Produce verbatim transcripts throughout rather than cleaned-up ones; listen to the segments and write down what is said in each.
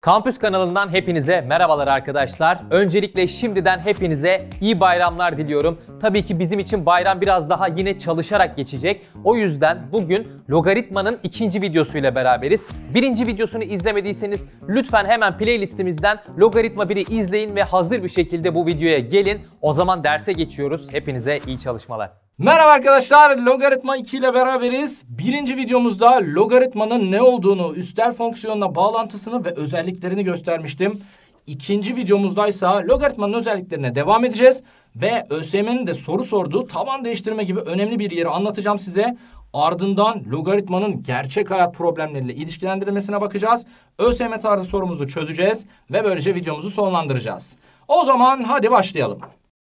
Kampüs kanalından hepinize merhabalar arkadaşlar. Öncelikle şimdiden hepinize iyi bayramlar diliyorum. Tabii ki bizim için bayram biraz daha yine çalışarak geçecek. O yüzden bugün logaritmanın ikinci videosuyla beraberiz. Birinci videosunu izlemediyseniz lütfen hemen playlistimizden logaritma biri izleyin ve hazır bir şekilde bu videoya gelin. O zaman derse geçiyoruz. Hepinize iyi çalışmalar. Merhaba arkadaşlar, Logaritma iki ile beraberiz. Birinci videomuzda logaritmanın ne olduğunu, üstel fonksiyonla bağlantısını ve özelliklerini göstermiştim. İkinci videomuzdaysa logaritmanın özelliklerine devam edeceğiz. Ve ÖSYM'nin de soru sorduğu taban değiştirme gibi önemli bir yeri anlatacağım size. Ardından logaritmanın gerçek hayat problemleriyle ilişkilendirilmesine bakacağız. ÖSYM tarzı sorumuzu çözeceğiz ve böylece videomuzu sonlandıracağız. O zaman hadi başlayalım.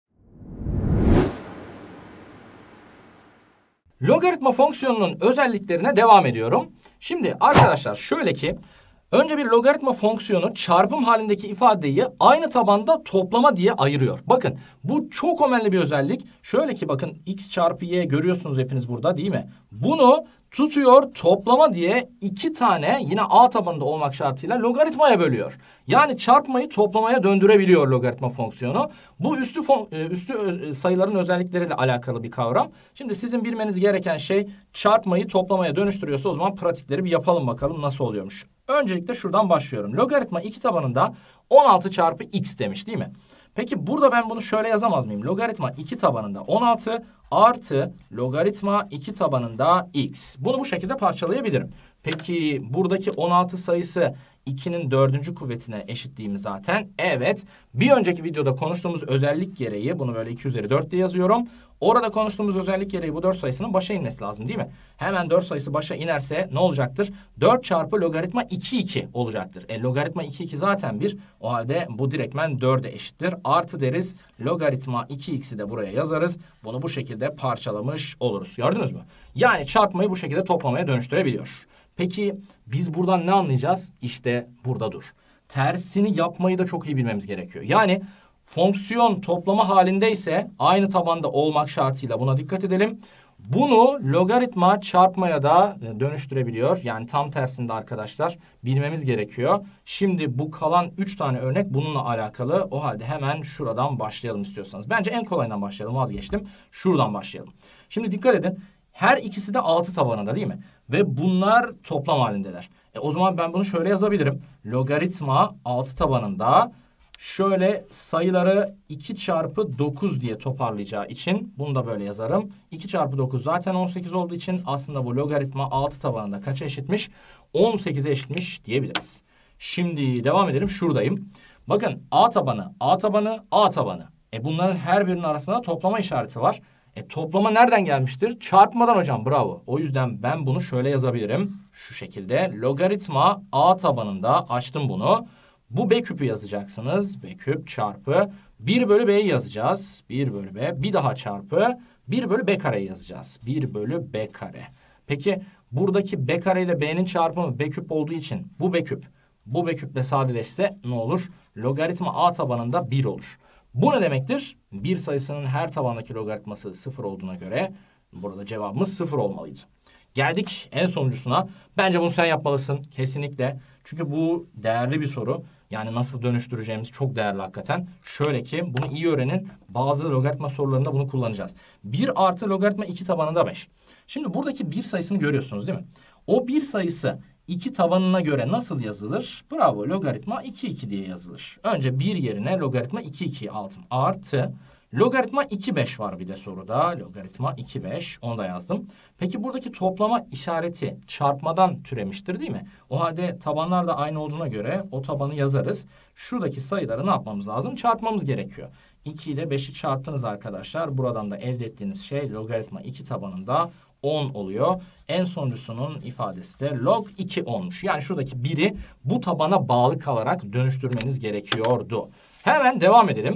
Logaritma fonksiyonunun özelliklerine devam ediyorum. Şimdi arkadaşlar şöyle ki önce bir logaritma fonksiyonu çarpım halindeki ifadeyi aynı tabanda toplama diye ayırıyor. Bakın bu çok önemli bir özellik. Şöyle ki bakın x çarpı y görüyorsunuz hepiniz burada değil mi? Bunu tutuyor toplama diye iki tane yine a tabanında olmak şartıyla logaritmaya bölüyor. Yani çarpmayı toplamaya döndürebiliyor logaritma fonksiyonu. Bu üstü, fon, üstü sayıların özellikleriyle alakalı bir kavram. Şimdi sizin bilmeniz gereken şey çarpmayı toplamaya dönüştürüyorsa o zaman pratikleri bir yapalım bakalım nasıl oluyormuş. Öncelikle şuradan başlıyorum. Logaritma iki tabanında on altı çarpı x demiş değil mi? Peki burada ben bunu şöyle yazamaz mıyım? Logaritma iki tabanında on altı artı logaritma iki tabanında x. Bunu bu şekilde parçalayabilirim. Peki buradaki on altı sayısı ikinin dördüncü kuvvetine eşit değil mi zaten? Evet. Bir önceki videoda konuştuğumuz özellik gereği bunu böyle iki üzeri dört diye yazıyorum. Orada konuştuğumuz özellik gereği bu dört sayısının başa inmesi lazım değil mi? Hemen dört sayısı başa inerse ne olacaktır? dört çarpı logaritma iki iki olacaktır. E logaritma iki iki zaten bir. O halde bu direktmen dörde eşittir. Artı deriz. Logaritma iki x'i de buraya yazarız. Bunu bu şekilde parçalamış oluruz. Gördünüz mü? Yani çarpmayı bu şekilde toplamaya dönüştürebiliyor. Peki biz buradan ne anlayacağız? İşte burada dur. Tersini yapmayı da çok iyi bilmemiz gerekiyor. Yani fonksiyon toplama halindeyse aynı tabanda olmak şartıyla buna dikkat edelim. Bunu logaritma çarpmaya da dönüştürebiliyor. Yani tam tersinde arkadaşlar bilmemiz gerekiyor. Şimdi bu kalan üç tane örnek bununla alakalı. O halde hemen şuradan başlayalım istiyorsanız. Bence en kolayından başlayalım, vazgeçtim. Şuradan başlayalım. Şimdi dikkat edin. Her ikisi de altı tabanında değil mi? Ve bunlar toplam halindeler. E o zaman ben bunu şöyle yazabilirim. Logaritma altı tabanında şöyle sayıları iki çarpı dokuz diye toparlayacağı için bunu da böyle yazarım. iki çarpı dokuz zaten on sekiz olduğu için aslında bu logaritma altı tabanında kaça eşitmiş? on sekize eşitmiş diyebiliriz. Şimdi devam edelim, şuradayım. Bakın a tabanı, a tabanı, a tabanı. E bunların her birinin arasında toplama işareti var. E toplama nereden gelmiştir? Çarpmadan hocam, bravo. O yüzden ben bunu şöyle yazabilirim. Şu şekilde logaritma a tabanında açtım bunu. Bu b küpü yazacaksınız. B küp çarpı bir bölü b'yi yazacağız. bir bölü b. Bir daha çarpı bir bölü b kareyi yazacağız. bir bölü b kare. Peki buradaki b kare ile b'nin çarpımı b küp olduğu için bu b küp bu b küple sadeleşse ne olur? Logaritma a tabanında bir olur. Bu ne demektir? Bir sayısının her tabandaki logaritması sıfır olduğuna göre burada cevabımız sıfır olmalıydı. Geldik en sonuncusuna. Bence bunu sen yapmalısın kesinlikle. Çünkü bu değerli bir soru. Yani nasıl dönüştüreceğimiz çok değerli hakikaten. Şöyle ki bunu iyi öğrenin. Bazı logaritma sorularında bunu kullanacağız. bir artı logaritma iki tabanında beş. Şimdi buradaki bir sayısını görüyorsunuz değil mi? O bir sayısı iki tabanına göre nasıl yazılır? Bravo, logaritma iki iki diye yazılır. Önce bir yerine logaritma iki ikiyi aldım. Artı logaritma iki beş var bir de soruda. Logaritma iki beş, onu da yazdım. Peki buradaki toplama işareti çarpmadan türemiştir değil mi? O halde tabanlar da aynı olduğuna göre o tabanı yazarız. Şuradaki sayıları ne yapmamız lazım? Çarpmamız gerekiyor. iki ile beşi çarptınız arkadaşlar. Buradan da elde ettiğiniz şey logaritma iki tabanında on oluyor. En sonuncusunun ifadesi de log iki olmuş. Yani şuradaki biri bu tabana bağlı kalarak dönüştürmeniz gerekiyordu. Hemen devam edelim.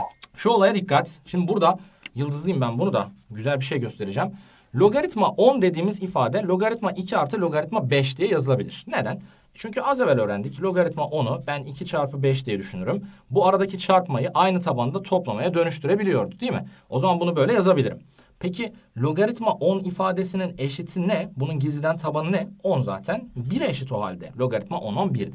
Şu olaya dikkat. Şimdi burada yıldızlayayım ben bunu da. Güzel bir şey göstereceğim. Logaritma on dediğimiz ifade logaritma iki artı logaritma beş diye yazılabilir. Neden? Çünkü az evvel öğrendik. Logaritma onu ben iki çarpı beş diye düşünürüm. Bu aradaki çarpmayı aynı tabanda toplamaya dönüştürebiliyordu değil mi? O zaman bunu böyle yazabilirim. Peki logaritma on ifadesinin eşiti ne? Bunun gizliden tabanı ne? on zaten. bire eşit o halde. Logaritma on on birdir.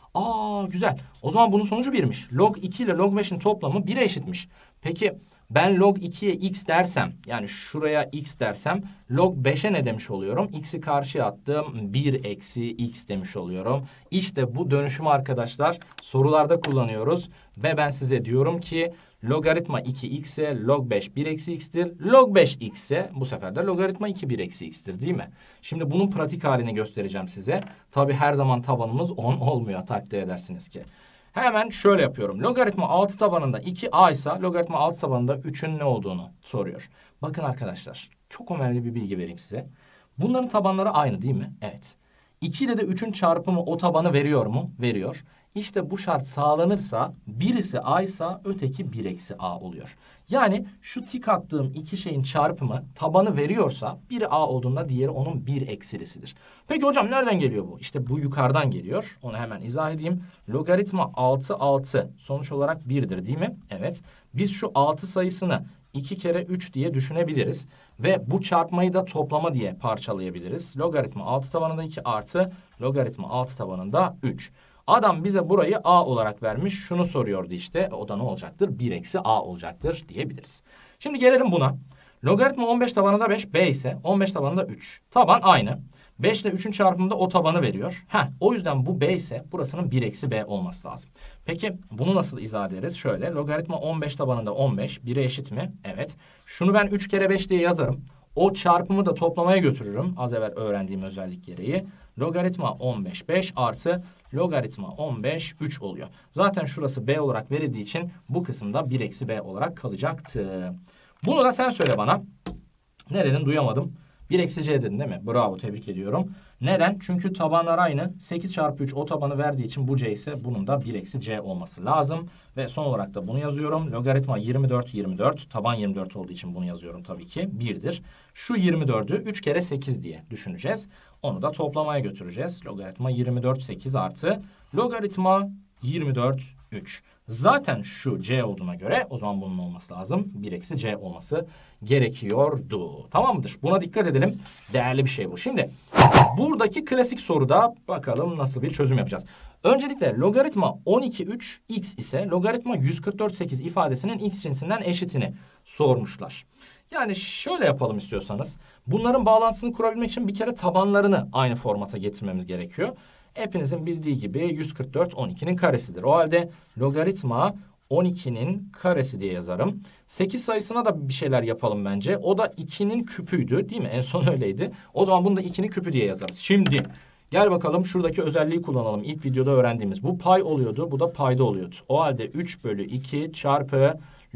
Aa güzel. O zaman bunun sonucu birmiş. Log iki ile log beşin toplamı bire eşitmiş. Peki ben log ikiye x dersem, yani şuraya x dersem, log beşe ne demiş oluyorum? X'i karşıya attım, bir eksi x demiş oluyorum. İşte bu dönüşümü arkadaşlar sorularda kullanıyoruz. Ve ben size diyorum ki logaritma iki x'e log beş bir eksi x'tir. Log beş x'e bu sefer de logaritma iki bir eksi x'tir değil mi? Şimdi bunun pratik halini göstereceğim size. Tabii her zaman tabanımız on olmuyor, takdir edersiniz ki. Hemen şöyle yapıyorum. Logaritma altı tabanında iki a ise logaritma altı tabanında üçün ne olduğunu soruyor. Bakın arkadaşlar, çok önemli bir bilgi vereyim size. Bunların tabanları aynı değil mi? Evet. iki ile de üçün çarpımı o tabanı veriyor mu? Veriyor. İşte bu şart sağlanırsa birisi a ise öteki bir eksi a oluyor. Yani şu tik attığım iki şeyin çarpımı tabanı veriyorsa biri a olduğunda diğeri onun bir eksilisidir. Peki hocam nereden geliyor bu? İşte bu yukarıdan geliyor. Onu hemen izah edeyim. Logaritma altı altı sonuç olarak birdir değil mi? Evet. Biz şu altı sayısını iki kere üç diye düşünebiliriz. Ve bu çarpmayı da toplama diye parçalayabiliriz. Logaritma altı tabanında iki artı logaritma altı tabanında üç. Adam bize burayı a olarak vermiş. Şunu soruyordu işte. O da ne olacaktır? bir eksi a olacaktır diyebiliriz. Şimdi gelelim buna. Logaritma on beş tabanında beş, b ise on beş tabanında üç. Taban aynı. beş ile üçün çarpımında o tabanı veriyor. Heh, o yüzden bu b ise burasının bir eksi b olması lazım. Peki bunu nasıl izah ederiz? Şöyle, logaritma on beş tabanında on beş, bire eşit mi? Evet. Şunu ben üç kere beş diye yazarım. O çarpımı da toplamaya götürürüm. Az evvel öğrendiğim özellik gereği. Logaritma on beş beş artı logaritma on beş üç oluyor. Zaten şurası b olarak verildiği için bu kısımda bir eksi b olarak kalacaktı. Bunu da sen söyle bana. Ne dedin? Duyamadım. bir eksi c dedin değil mi? Bravo, tebrik ediyorum. Neden? Çünkü tabanlar aynı. sekiz çarpı üç o tabanı verdiği için bu c ise bunun da bir eksi c olması lazım. Ve son olarak da bunu yazıyorum. Logaritma yirmi dört yirmi dört. Taban yirmi dört olduğu için bunu yazıyorum tabii ki. birdir. Şu yirmi dördü üç kere sekiz diye düşüneceğiz. Onu da toplamaya götüreceğiz. Logaritma yirmi dört sekiz artı logaritma yirmi dört üç. Zaten şu c olduğuna göre o zaman bunun olması lazım. bir eksi c olması gerekiyordu. Tamam mıdır? Buna dikkat edelim. Değerli bir şey bu. Şimdi buradaki klasik soruda bakalım nasıl bir çözüm yapacağız. Öncelikle logaritma on iki üç x ise logaritma yüz kırk dört sekiz ifadesinin x cinsinden eşitini sormuşlar. Yani şöyle yapalım istiyorsanız. Bunların bağlantısını kurabilmek için bir kere tabanlarını aynı formata getirmemiz gerekiyor. Hepinizin bildiği gibi yüz kırk dört on ikinin karesidir. O halde logaritma on ikinin karesi diye yazarım. sekiz sayısına da bir şeyler yapalım bence. O da ikinin küpüydü değil mi? En son öyleydi. O zaman bunu da ikinin küpü diye yazarız. Şimdi gel bakalım şuradaki özelliği kullanalım. İlk videoda öğrendiğimiz. Bu pay oluyordu. Bu da payda oluyordu. O halde üç bölü iki çarpı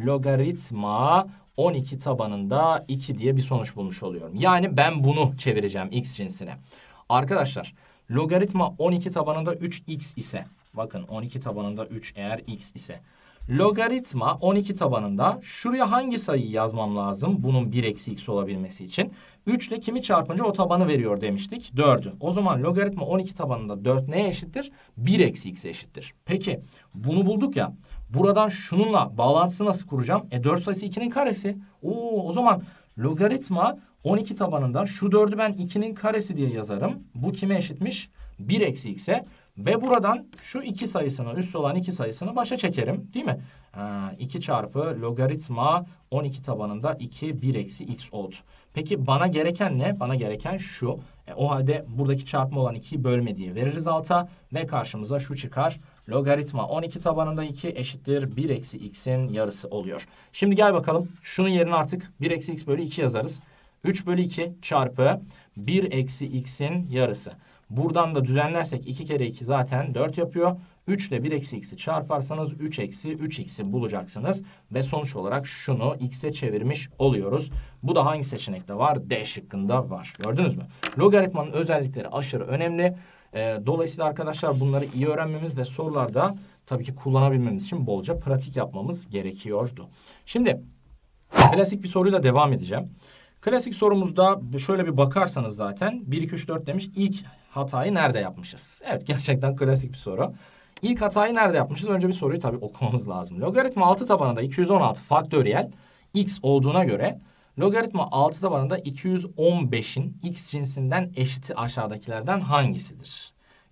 logaritma on iki tabanında iki diye bir sonuç bulmuş oluyorum. Yani ben bunu çevireceğim x cinsine. Arkadaşlar logaritma on iki tabanında üç x ise, bakın on iki tabanında üç eğer x ise, logaritma on iki tabanında şuraya hangi sayıyı yazmam lazım bunun bir eksi x olabilmesi için? üç ile kimi çarpınca o tabanı veriyor demiştik? dördü. O zaman logaritma on iki tabanında dört neye eşittir? bir eksi x'e eşittir. Peki bunu bulduk ya. Buradan şununla bağlantısı nasıl kuracağım? E dört sayısı ikinin karesi. Oo, o zaman logaritma on iki tabanında şu dördü ben ikinin karesi diye yazarım. Bu kime eşitmiş? bir eksi x'e. Ve buradan şu iki sayısını, üstü olan iki sayısını başa çekerim. Değil mi? Ha, iki çarpı logaritma on iki tabanında iki bir eksi x oldu. Peki bana gereken ne? Bana gereken şu. E, o halde buradaki çarpma olan ikiyi bölme diye veririz alta. Ve karşımıza şu çıkar. Logaritma on iki tabanında iki eşittir bir eksi x'in yarısı oluyor. Şimdi gel bakalım. Şunun yerine artık bir eksi x bölü iki yazarız. üç bölü iki çarpı bir eksi x'in yarısı. Buradan da düzenlersek iki kere iki zaten dört yapıyor. üç ile bir eksi x'i çarparsanız üç eksi üç x'i bulacaksınız. Ve sonuç olarak şunu x'e çevirmiş oluyoruz. Bu da hangi seçenekte var? D şıkkında var. Gördünüz mü? Logaritmanın özellikleri aşırı önemli. Ee, dolayısıyla arkadaşlar bunları iyi öğrenmemiz ve sorularda tabii ki kullanabilmemiz için bolca pratik yapmamız gerekiyordu. Şimdi klasik bir soruyla devam edeceğim. Klasik sorumuzda şöyle bir bakarsanız zaten bir, iki, üç, dört demiş. İlk hatayı nerede yapmışız? Evet, gerçekten klasik bir soru. İlk hatayı nerede yapmışız? Önce bir soruyu tabii okumamız lazım. Logaritma altı tabanında iki yüz on altı faktöriyel x olduğuna göre logaritma altı tabanında iki yüz on beşin x cinsinden eşiti aşağıdakilerden hangisidir?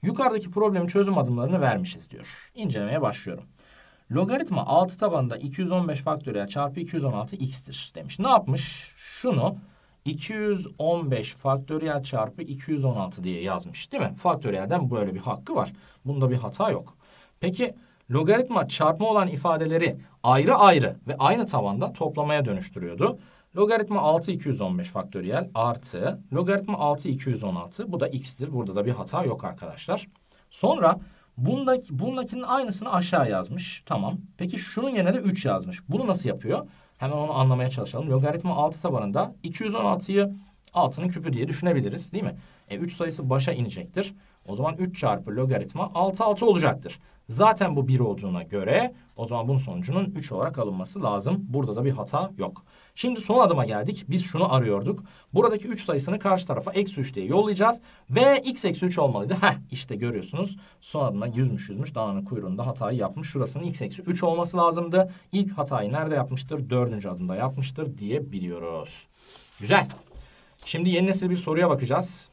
Yukarıdaki problemin çözüm adımlarını vermişiz diyor. İncelemeye başlıyorum. Logaritma altı tabanında iki yüz on beş faktöriyel çarpı iki yüz on altı x'tir demiş. Ne yapmış? Şunu iki yüz on beş faktöriyel çarpı iki yüz on altı diye yazmış değil mi? Faktöriyelden böyle bir hakkı var. Bunda bir hata yok. Peki logaritma çarpma olan ifadeleri ayrı ayrı ve aynı tabanda toplamaya dönüştürüyordu. Logaritma altı iki yüz on beş faktöriyel artı logaritma altı iki yüz on altı. Bu da x'tir. Burada da bir hata yok arkadaşlar. Sonra bundaki, bundakinin aynısını aşağı yazmış. Tamam. Peki şunun yerine de üç yazmış. Bunu nasıl yapıyor? Hemen onu anlamaya çalışalım. Logaritma altı tabanında iki yüz on altıyı altının küpü diye düşünebiliriz değil mi? E üç sayısı başa inecektir. O zaman üç çarpı logaritma altı altı olacaktır. Zaten bu bir olduğuna göre o zaman bunun sonucunun üç olarak alınması lazım. Burada da bir hata yok. Şimdi son adıma geldik. Biz şunu arıyorduk. Buradaki üç sayısını karşı tarafa eksi üç diye yollayacağız. Ve x eksi üç olmalıydı. Heh işte görüyorsunuz. Son adıma yüzmüş yüzmüş dananın kuyruğunda hatayı yapmış. Şurasının x eksi üç olması lazımdı. İlk hatayı nerede yapmıştır? Dördüncü adımda yapmıştır diye biliyoruz. Güzel. Şimdi yeni nesil bir soruya bakacağız.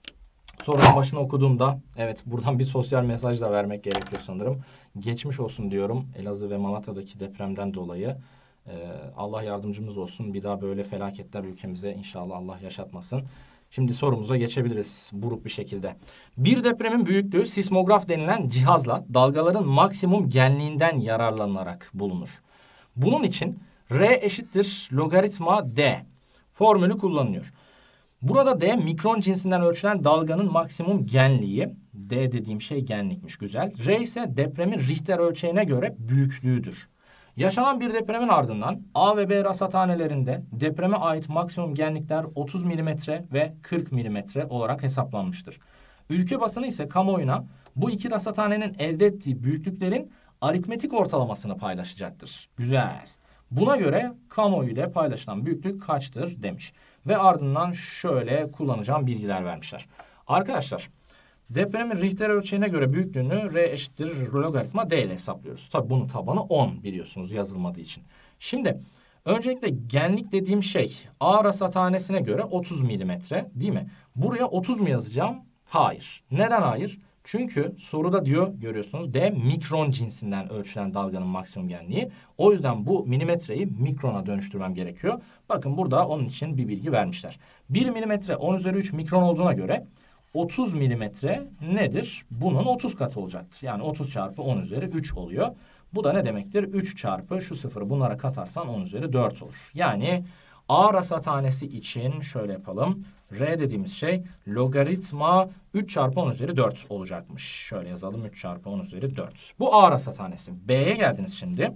Sorunun başını okuduğumda evet buradan bir sosyal mesaj da vermek gerekiyor sanırım. Geçmiş olsun diyorum Elazığ ve Malatya'daki depremden dolayı. Ee, Allah yardımcımız olsun. Bir daha böyle felaketler ülkemize inşallah Allah yaşatmasın. Şimdi sorumuza geçebiliriz buruk bir şekilde. Bir depremin büyüklüğü sismograf denilen cihazla dalgaların maksimum genliğinden yararlanarak bulunur. Bunun için R eşittir logaritma D formülü kullanılıyor. Burada D mikron cinsinden ölçülen dalganın maksimum genliği. D dediğim şey genlikmiş, güzel. R ise depremin Richter ölçeğine göre büyüklüğüdür. Yaşanan bir depremin ardından A ve B rasathanelerinde depreme ait maksimum genlikler otuz milimetre ve kırk milimetre olarak hesaplanmıştır. Ülke basını ise kamuoyuna bu iki rasathanenin elde ettiği büyüklüklerin aritmetik ortalamasını paylaşacaktır. Güzel. Buna göre kamuoyu ile paylaşılan büyüklük kaçtır demiş. Ve ardından şöyle kullanacağım bilgiler vermişler. Arkadaşlar depremin Richter ölçeğine göre büyüklüğünü R eşittir logaritma D ile hesaplıyoruz. Tabi bunun tabanı on biliyorsunuz yazılmadığı için. Şimdi öncelikle genlik dediğim şey A rasathanesine göre otuz milimetre değil mi? Buraya otuz mu yazacağım? Hayır. Neden hayır? Çünkü soruda diyor görüyorsunuz D mikron cinsinden ölçülen dalganın maksimum genliği. O yüzden bu milimetreyi mikrona dönüştürmem gerekiyor. Bakın burada onun için bir bilgi vermişler. bir milimetre on üzeri üç mikron olduğuna göre otuz milimetre nedir? Bunun otuz katı olacaktır. Yani otuz çarpı on üzeri üç oluyor. Bu da ne demektir? üç çarpı şu sıfırı bunlara katarsan on üzeri dört olur. Yani A rasathanesi için şöyle yapalım. R dediğimiz şey logaritma üç çarpı on üzeri dört olacakmış. Şöyle yazalım üç çarpı on üzeri dört. Bu A rasathanesi. B'ye geldiniz şimdi.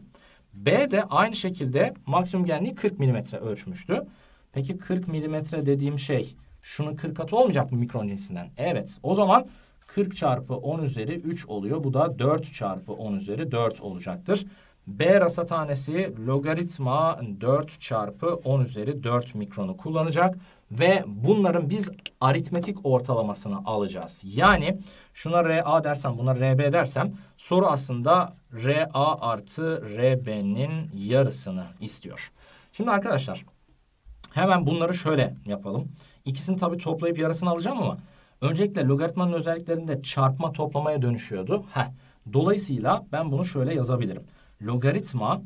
B de aynı şekilde maksimum genliği kırk milimetre ölçmüştü. Peki kırk milimetre dediğim şey şunun kırk katı olmayacak mı mikron cinsinden? Evet. O zaman kırk çarpı on üzeri üç oluyor. Bu da dört çarpı on üzeri dört olacaktır. B rasathanesi logaritma dört çarpı on üzeri dört mikronu kullanacak. Ve bunların biz aritmetik ortalamasını alacağız. Yani şuna R A dersem buna R B dersem soru aslında R A artı R B'nin yarısını istiyor. Şimdi arkadaşlar hemen bunları şöyle yapalım. İkisini tabii toplayıp yarısını alacağım ama öncelikle logaritmanın özelliklerinde çarpma toplamaya dönüşüyordu. Heh. Dolayısıyla ben bunu şöyle yazabilirim. Logaritma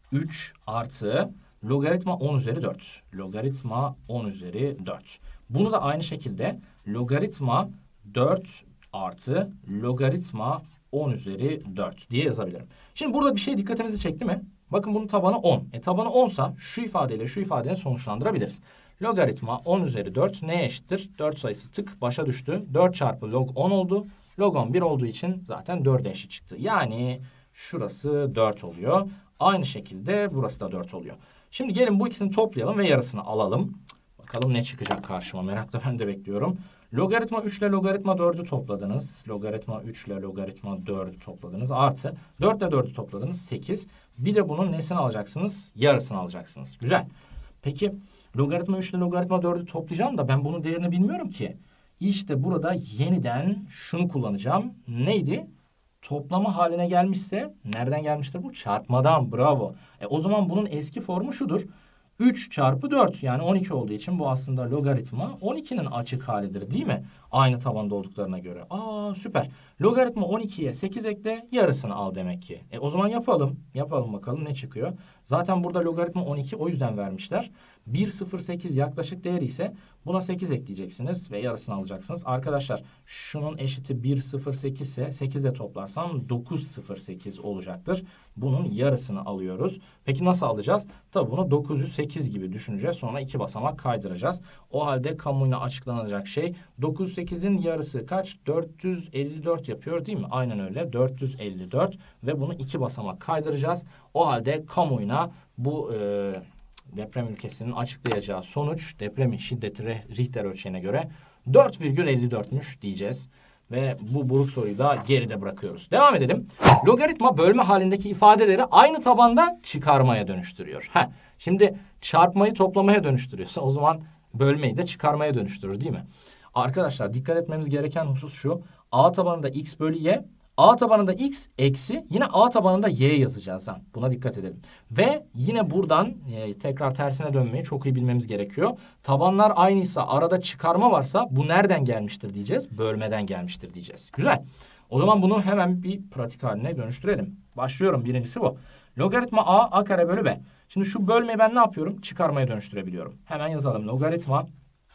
üç artı logaritma on üzeri dört. Logaritma on üzeri dört. Bunu da aynı şekilde logaritma dört artı logaritma on üzeri dört diye yazabilirim. Şimdi burada bir şey dikkatimizi çekti mi? Bakın bunun tabanı on. E tabanı on sa şu ifadeyle şu ifadeyi sonuçlandırabiliriz. Logaritma on üzeri dört neye eşittir? dört sayısı tık başa düştü. dört çarpı log on oldu. Log on bir olduğu için zaten dörde eşit çıktı. Yani şurası dört oluyor. Aynı şekilde burası da dört oluyor. Şimdi gelin bu ikisini toplayalım ve yarısını alalım. Bakalım ne çıkacak karşıma. Merakla ben de bekliyorum. Logaritma üç ile logaritma dördü topladınız. Logaritma üç ile logaritma dördü topladınız. Artı dört ile dördü topladınız. sekiz. Bir de bunun nesini alacaksınız? Yarısını alacaksınız. Güzel. Peki logaritma üç ile logaritma dördü toplayacağım da ben bunun değerini bilmiyorum ki. İşte burada yeniden şunu kullanacağım. Neydi? Toplama haline gelmişse nereden gelmiştir bu? Çarpmadan. Bravo. E o zaman bunun eski formu şudur. üç çarpı dört yani on iki olduğu için bu aslında logaritma on ikinin açık halidir değil mi? Aynı tabanda olduklarına göre. Aa süper. Logaritma on ikiye sekiz ekle, yarısını al demek ki. E o zaman yapalım. Yapalım bakalım ne çıkıyor. Zaten burada logaritma on iki, o yüzden vermişler. bir virgül sıfır sekiz yaklaşık değeri ise buna sekiz ekleyeceksiniz ve yarısını alacaksınız. Arkadaşlar şunun eşiti bir virgül sıfır sekiz ise sekiz ile toplarsam dokuz virgül sıfır sekiz olacaktır. Bunun yarısını alıyoruz. Peki nasıl alacağız? Tabii bunu dokuz yüz sekiz gibi düşüneceğiz. Sonra iki basamak kaydıracağız. O halde kamuoyuna açıklanacak şey dokuz yüz sekizin yarısı kaç? dört yüz elli dört yapıyor değil mi? Aynen öyle. dört yüz elli dört ve bunu iki basamak kaydıracağız. O halde kamuoyuna bu e, deprem ülkesinin açıklayacağı sonuç depremin şiddeti Richter ölçeğine göre dört virgül elli dörtmüş diyeceğiz. Ve bu buruk soruyu da geride bırakıyoruz. Devam edelim. Logaritma bölme halindeki ifadeleri aynı tabanda çıkarmaya dönüştürüyor. Heh, şimdi çarpmayı toplamaya dönüştürüyorsa o zaman bölmeyi de çıkarmaya dönüştürür değil mi? Arkadaşlar dikkat etmemiz gereken husus şu. A tabanında x bölü y, A tabanında x eksi yine A tabanında y yazacağız. Ha. Buna dikkat edelim. Ve yine buradan e, tekrar tersine dönmeyi çok iyi bilmemiz gerekiyor. Tabanlar aynıysa, arada çıkarma varsa bu nereden gelmiştir diyeceğiz. Bölmeden gelmiştir diyeceğiz. Güzel. O zaman bunu hemen bir pratik haline dönüştürelim. Başlıyorum. Birincisi bu. Logaritma a, a kare bölü b. Şimdi şu bölmeyi ben ne yapıyorum? Çıkarmaya dönüştürebiliyorum. Hemen yazalım. Logaritma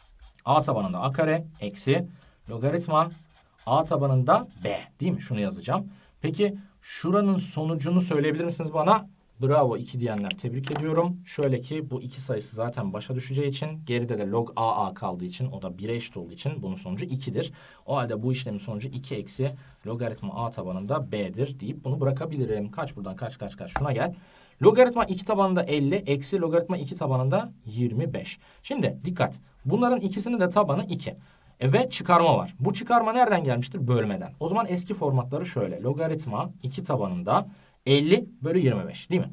a tabanında a kare eksi logaritma a tabanında b, değil mi? Şunu yazacağım. Peki şuranın sonucunu söyleyebilir misiniz bana? Bravo iki diyenler, tebrik ediyorum. Şöyle ki bu iki sayısı zaten başa düşeceği için, geride de log aa kaldığı için, o da bire eşit olduğu için bunun sonucu ikidir. O halde bu işlemin sonucu iki eksi logaritma a tabanında b'dir deyip bunu bırakabilirim. Kaç buradan kaç kaç kaç şuna gel. Logaritma iki tabanında elli eksi logaritma iki tabanında yirmi beş. Şimdi dikkat, bunların ikisinin de tabanı iki. E ve çıkarma var. Bu çıkarma nereden gelmiştir? Bölmeden. O zaman eski formatları şöyle. Logaritma iki tabanında elli bölü yirmi beş değil mi?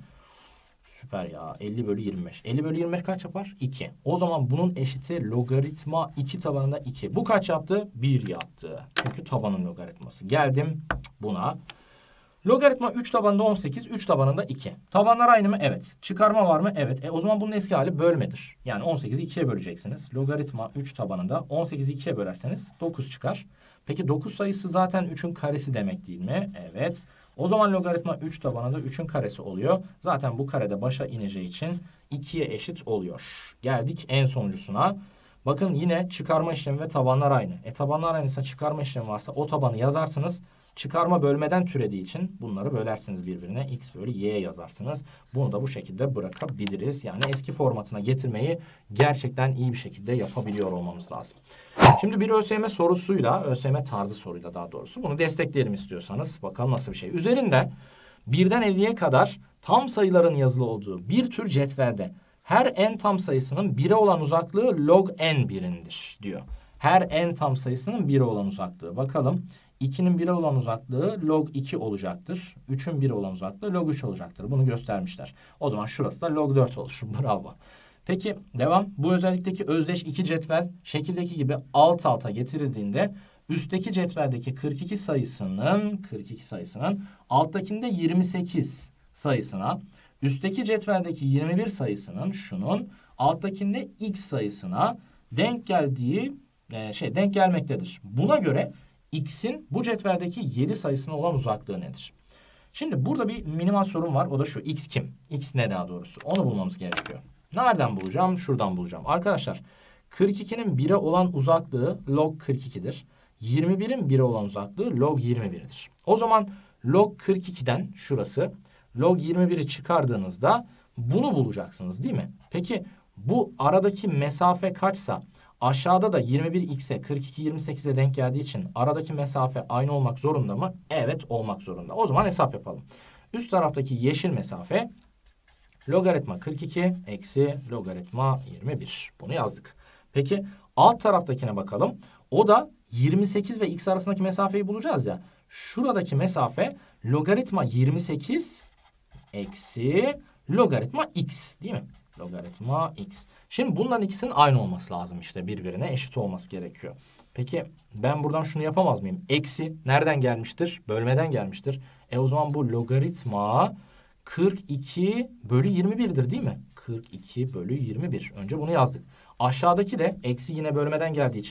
Süper ya. elli bölü yirmi beş. elli bölü yirmi beş kaç yapar? iki. O zaman bunun eşiti logaritma iki tabanında iki. Bu kaç yaptı? bir yaptı. Çünkü tabanın logaritması. Geldim buna. Logaritma üç tabanında on sekiz, üç tabanında iki. Tabanlar aynı mı? Evet. Çıkarma var mı? Evet. E o zaman bunun eski hali bölmedir. Yani on sekizi ikiye böleceksiniz. Logaritma üç tabanında on sekizi ikiye bölerseniz dokuz çıkar. Peki dokuz sayısı zaten üçün karesi demek değil mi? Evet. O zaman logaritma üç tabanında üçün karesi oluyor. Zaten bu karede başa ineceği için ikiye eşit oluyor. Geldik en sonuncusuna. Bakın yine çıkarma işlemi ve tabanlar aynı. E tabanlar aynıysa çıkarma işlemi varsa o tabanı yazarsınız. Çıkarma bölmeden türediği için bunları bölersiniz birbirine. X bölü y yazarsınız. Bunu da bu şekilde bırakabiliriz. Yani eski formatına getirmeyi gerçekten iyi bir şekilde yapabiliyor olmamız lazım. Şimdi bir ÖSYM sorusuyla, ÖSYM tarzı soruyla daha doğrusu bunu destekleyelim istiyorsanız. Bakalım nasıl bir şey. Üzerinde birden elliye kadar tam sayıların yazılı olduğu bir tür cetvelde her n tam sayısının bire olan uzaklığı log n birimdir diyor. Her n tam sayısının bire olan uzaklığı. Bakalım. ikinin bire olan uzaklığı log iki olacaktır. üçün bire olan uzaklığı log üç olacaktır. Bunu göstermişler. O zaman şurası da log dört olur. Bravo. Peki devam. Bu özellikteki özdeş iki cetvel şekildeki gibi alt alta getirildiğinde üstteki cetveldeki kırk iki sayısının kırk iki sayısının alttakinde yirmi sekiz sayısına, üstteki cetveldeki yirmi bir sayısının şunun alttakinde x sayısına denk geldiği e, şey denk gelmektedir. Buna göre x'in bu cetveldeki yedi sayısına olan uzaklığı nedir? Şimdi burada bir minimal sorun var. O da şu. X kim? X ne daha doğrusu? Onu bulmamız gerekiyor. Nereden bulacağım? Şuradan bulacağım. Arkadaşlar kırk ikinin bire olan uzaklığı log kırk iki'dir. yirmi birin bire olan uzaklığı log yirmi bir'dir. O zaman log kırk ikiden şurası log yirmi bir'i çıkardığınızda bunu bulacaksınız değil mi? Peki bu aradaki mesafe kaçsa aşağıda da yirmi bir x'e kırk iki yirmi sekiz'e denk geldiği için aradaki mesafe aynı olmak zorunda mı? Evet olmak zorunda. O zaman hesap yapalım. Üst taraftaki yeşil mesafe logaritma kırk iki eksi logaritma yirmi bir. Bunu yazdık. Peki alt taraftakine bakalım. O da yirmi sekiz ve x arasındaki mesafeyi bulacağız ya. Şuradaki mesafe logaritma yirmi sekiz eksi logaritma x değil mi? Logaritma x. Şimdi bunların ikisinin aynı olması lazım işte. Birbirine eşit olması gerekiyor. Peki ben buradan şunu yapamaz mıyım? Eksi nereden gelmiştir? Bölmeden gelmiştir. E o zaman bu logaritma kırk iki bölü yirmi bir'dir değil mi? kırk iki bölü yirmi bir. Önce bunu yazdık. Aşağıdaki de eksi yine bölmeden geldiği için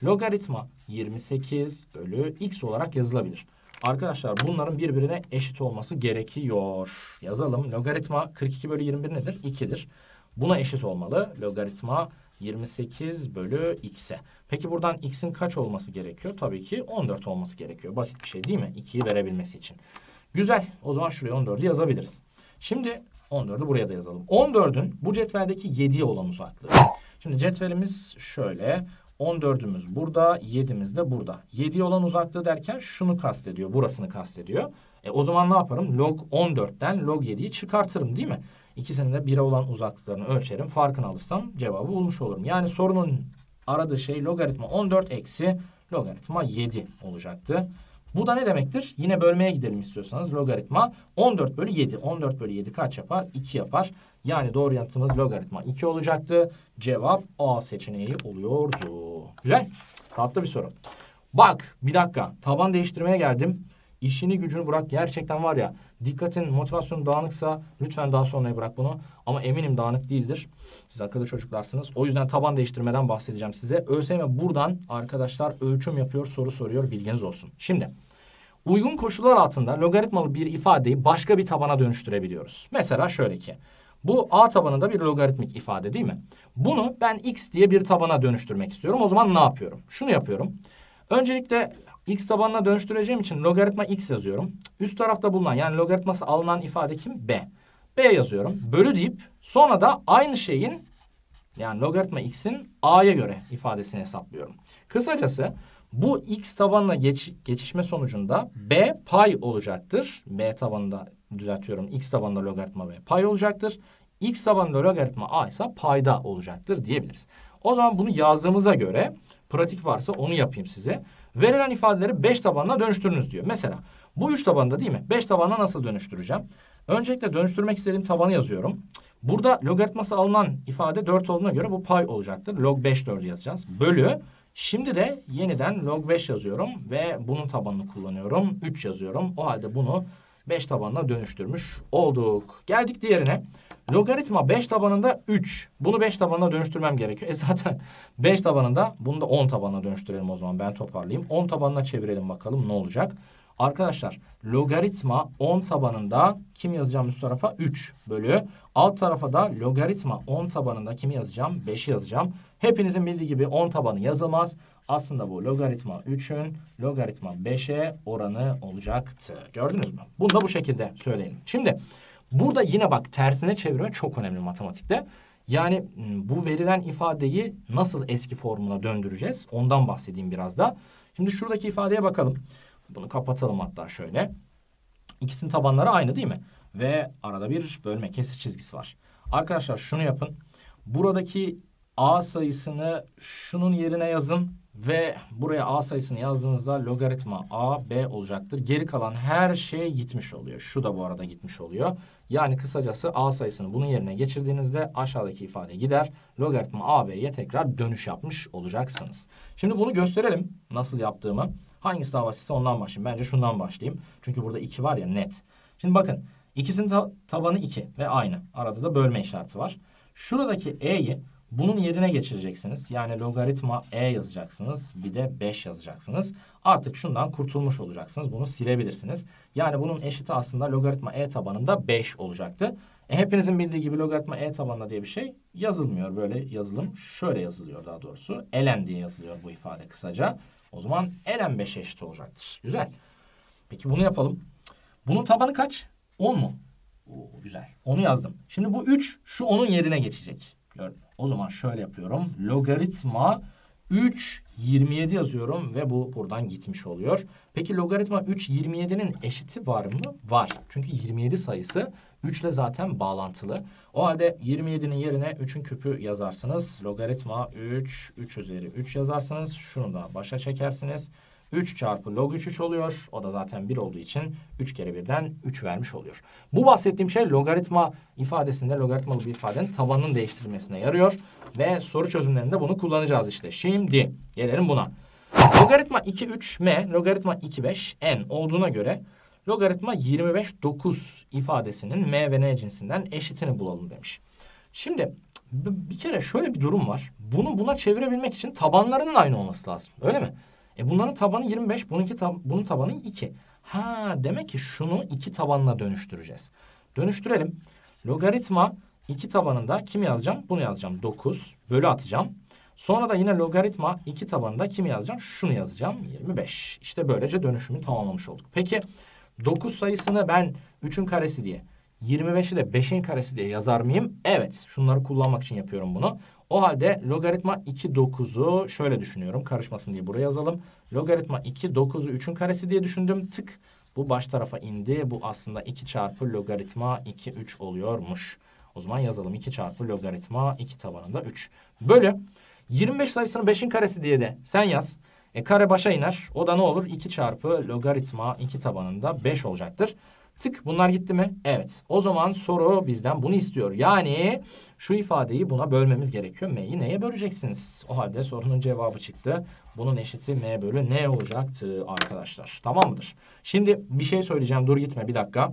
logaritma yirmi sekiz bölü x olarak yazılabilir. Arkadaşlar bunların birbirine eşit olması gerekiyor. Yazalım. Logaritma kırk iki bölü yirmi bir nedir? ikidir. Buna eşit olmalı. Logaritma yirmi sekiz bölü x'e. Peki buradan x'in kaç olması gerekiyor? Tabii ki on dört olması gerekiyor. Basit bir şey değil mi? ikiyi verebilmesi için. Güzel. O zaman şuraya on dördü yazabiliriz. Şimdi on dördü buraya da yazalım. on dördün bu cetveldeki yediye olan uzaklığı. Şimdi cetvelimiz şöyle. on dördümüz burada, yedimiz de burada. yediye olan uzaklığı derken şunu kastediyor, burasını kastediyor. E o zaman ne yaparım? Log on dörtten log yediyi çıkartırım değil mi? İkisinin de bire olan uzaklıklarını ölçerim. Farkını alırsam cevabı bulmuş olurum. Yani sorunun aradığı şey logaritma on dört eksi logaritma yedi olacaktı. Bu da ne demektir? Yine bölmeye gidelim istiyorsanız. Logaritma on dört bölü yedi. on dört bölü yedi kaç yapar? iki yapar. Yani doğru yanıtımız logaritma iki olacaktı. Cevap A seçeneği oluyordu. Güzel. Tatlı bir soru. Bak bir dakika. Taban değiştirmeye geldim. İşini gücünü bırak. Gerçekten var ya. Dikkatin, motivasyonun dağınıksa lütfen daha sonraya bırak bunu. Ama eminim dağınık değildir. Siz akıllı çocuklarsınız. O yüzden taban değiştirmeden bahsedeceğim size. ÖSYM buradan arkadaşlar ölçüm yapıyor, soru soruyor. Bilginiz olsun. Şimdi uygun koşullar altında logaritmalı bir ifadeyi başka bir tabana dönüştürebiliyoruz. Mesela şöyle ki. Bu A tabanında bir logaritmik ifade değil mi? Bunu ben x diye bir tabana dönüştürmek istiyorum. O zaman ne yapıyorum? Şunu yapıyorum. Öncelikle x tabanına dönüştüreceğim için logaritma x yazıyorum. Üst tarafta bulunan yani logaritması alınan ifade kim? B. B yazıyorum. Bölü deyip sonra da aynı şeyin yani logaritma x'in a'ya göre ifadesini hesaplıyorum. Kısacası bu x tabanına geç, geçişme sonucunda b pay olacaktır. B tabanında düzeltiyorum. X tabanında logaritma b pay olacaktır. X tabanında logaritma a ise payda olacaktır diyebiliriz. O zaman bunu yazdığımıza göre pratik varsa onu yapayım size. Verilen ifadeleri beş tabanına dönüştürünüz diyor. Mesela bu üç tabanında değil mi? beş tabanına nasıl dönüştüreceğim? Öncelikle dönüştürmek istediğim tabanı yazıyorum. Burada logaritması alınan ifade dört olduğuna göre bu pay olacaktır. Log beş dördü yazacağız. Bölü. Şimdi de yeniden log beş yazıyorum ve bunun tabanını kullanıyorum. üç yazıyorum. O halde bunu beş tabanına dönüştürmüş olduk. Geldik diğerine. Logaritma beş tabanında üç. Bunu beş tabanına dönüştürmem gerekiyor. E zaten beş tabanında bunu da on tabanına dönüştürelim o zaman. Ben toparlayayım. on tabanına çevirelim bakalım ne olacak. Arkadaşlar logaritma on tabanında kim yazacağım üst tarafa? üç bölü. Alt tarafa da logaritma on tabanında kimi yazacağım? beşi yazacağım. Hepinizin bildiği gibi on tabanı yazılmaz. Aslında bu logaritma üçün logaritma beşe oranı olacaktı. Gördünüz mü? Bunu da bu şekilde söyleyelim. Şimdi burada yine bak tersine çevirme çok önemli matematikte. Yani bu verilen ifadeyi nasıl eski formuna döndüreceğiz? Ondan bahsedeyim biraz da. Şimdi şuradaki ifadeye bakalım. Bunu kapatalım hatta şöyle. İkisinin tabanları aynı değil mi? Ve arada bir bölme kesir çizgisi var. Arkadaşlar şunu yapın. Buradaki a sayısını şunun yerine yazın. Ve buraya a sayısını yazdığınızda logaritma a b olacaktır. Geri kalan her şey gitmiş oluyor. Şu da bu arada gitmiş oluyor. Yani kısacası a sayısını bunun yerine geçirdiğinizde aşağıdaki ifade gider. Logaritma a b'ye tekrar dönüş yapmış olacaksınız. Şimdi bunu gösterelim nasıl yaptığımı. Hangisi daha basitse ondan başlayayım. Bence şundan başlayayım. Çünkü burada iki var ya net. Şimdi bakın ikisinin ta tabanı iki ve aynı. Arada da bölme işareti var. Şuradaki e'yi bunun yerine geçireceksiniz. Yani logaritma e yazacaksınız. Bir de beş yazacaksınız. Artık şundan kurtulmuş olacaksınız. Bunu silebilirsiniz. Yani bunun eşiti aslında logaritma e tabanında beş olacaktı. E, hepinizin bildiği gibi logaritma e tabanında diye bir şey yazılmıyor. Böyle yazılım şöyle yazılıyor daha doğrusu. Ln diye yazılıyor bu ifade kısaca. O zaman ln beşe eşit olacaktır. Güzel. Peki bunu yapalım. Bunun tabanı kaç? on mu? Oo, güzel. onu yazdım. Şimdi bu üç şu onun yerine geçecek. Gördün. O zaman şöyle yapıyorum. Logaritma üç yirmi yedi yazıyorum ve bu buradan gitmiş oluyor. Peki logaritma üç yirmi yedinin eşiti var mı? Var. Çünkü yirmi yedi sayısı üç ile zaten bağlantılı. O halde yirmi yedinin yerine üçün küpü yazarsınız. Logaritma üç, üç üzeri üç yazarsınız. Şunu da başa çekersiniz. üç çarpı log üç üç oluyor. O da zaten bir olduğu için üç kere birden üç vermiş oluyor. Bu bahsettiğim şey logaritma ifadesinde logaritmalı bir ifadenin tabanının değiştirilmesine yarıyor. Ve soru çözümlerinde bunu kullanacağız işte. Şimdi gelelim buna. Logaritma iki üç m, logaritma iki beş n olduğuna göre logaritma yirmi beş dokuz ifadesinin m ve n cinsinden eşitini bulalım demiş. Şimdi Bir kere şöyle bir durum var. Bunu buna çevirebilmek için tabanlarının aynı olması lazım. Öyle mi? E bunların tabanı yirmi beş, bununki tab bunun tabanı iki. Ha, demek ki şunu iki tabanla dönüştüreceğiz. Dönüştürelim. Logaritma iki tabanında kimi yazacağım? Bunu yazacağım. dokuz bölü atacağım. Sonra da yine logaritma iki tabanında kimi yazacağım? Şunu yazacağım. yirmi beş. İşte böylece dönüşümü tamamlamış olduk. Peki dokuz sayısını ben üçün karesi diye, yirmi beşi de beşin karesi diye yazar mıyım? Evet. Şunları kullanmak için yapıyorum bunu. O halde logaritma iki dokuzu şöyle düşünüyorum. Karışmasın diye buraya yazalım. Logaritma iki dokuzu üçün karesi diye düşündüm. Tık. Bu baş tarafa indi. Bu aslında iki çarpı logaritma iki üç oluyormuş. O zaman yazalım. iki çarpı logaritma iki tabanında üç. Bölü yirmi beş sayısını beşin karesi diye de sen yaz. E kare başa iner. O da ne olur? iki çarpı logaritma iki tabanında beş olacaktır. Tık, bunlar gitti mi? Evet. O zaman soru bizden bunu istiyor. Yani şu ifadeyi buna bölmemiz gerekiyor. M'yi neye böleceksiniz? O halde sorunun cevabı çıktı. Bunun eşiti M bölü N olacaktı arkadaşlar. Tamam mıdır? Şimdi bir şey söyleyeceğim. Dur gitme bir dakika.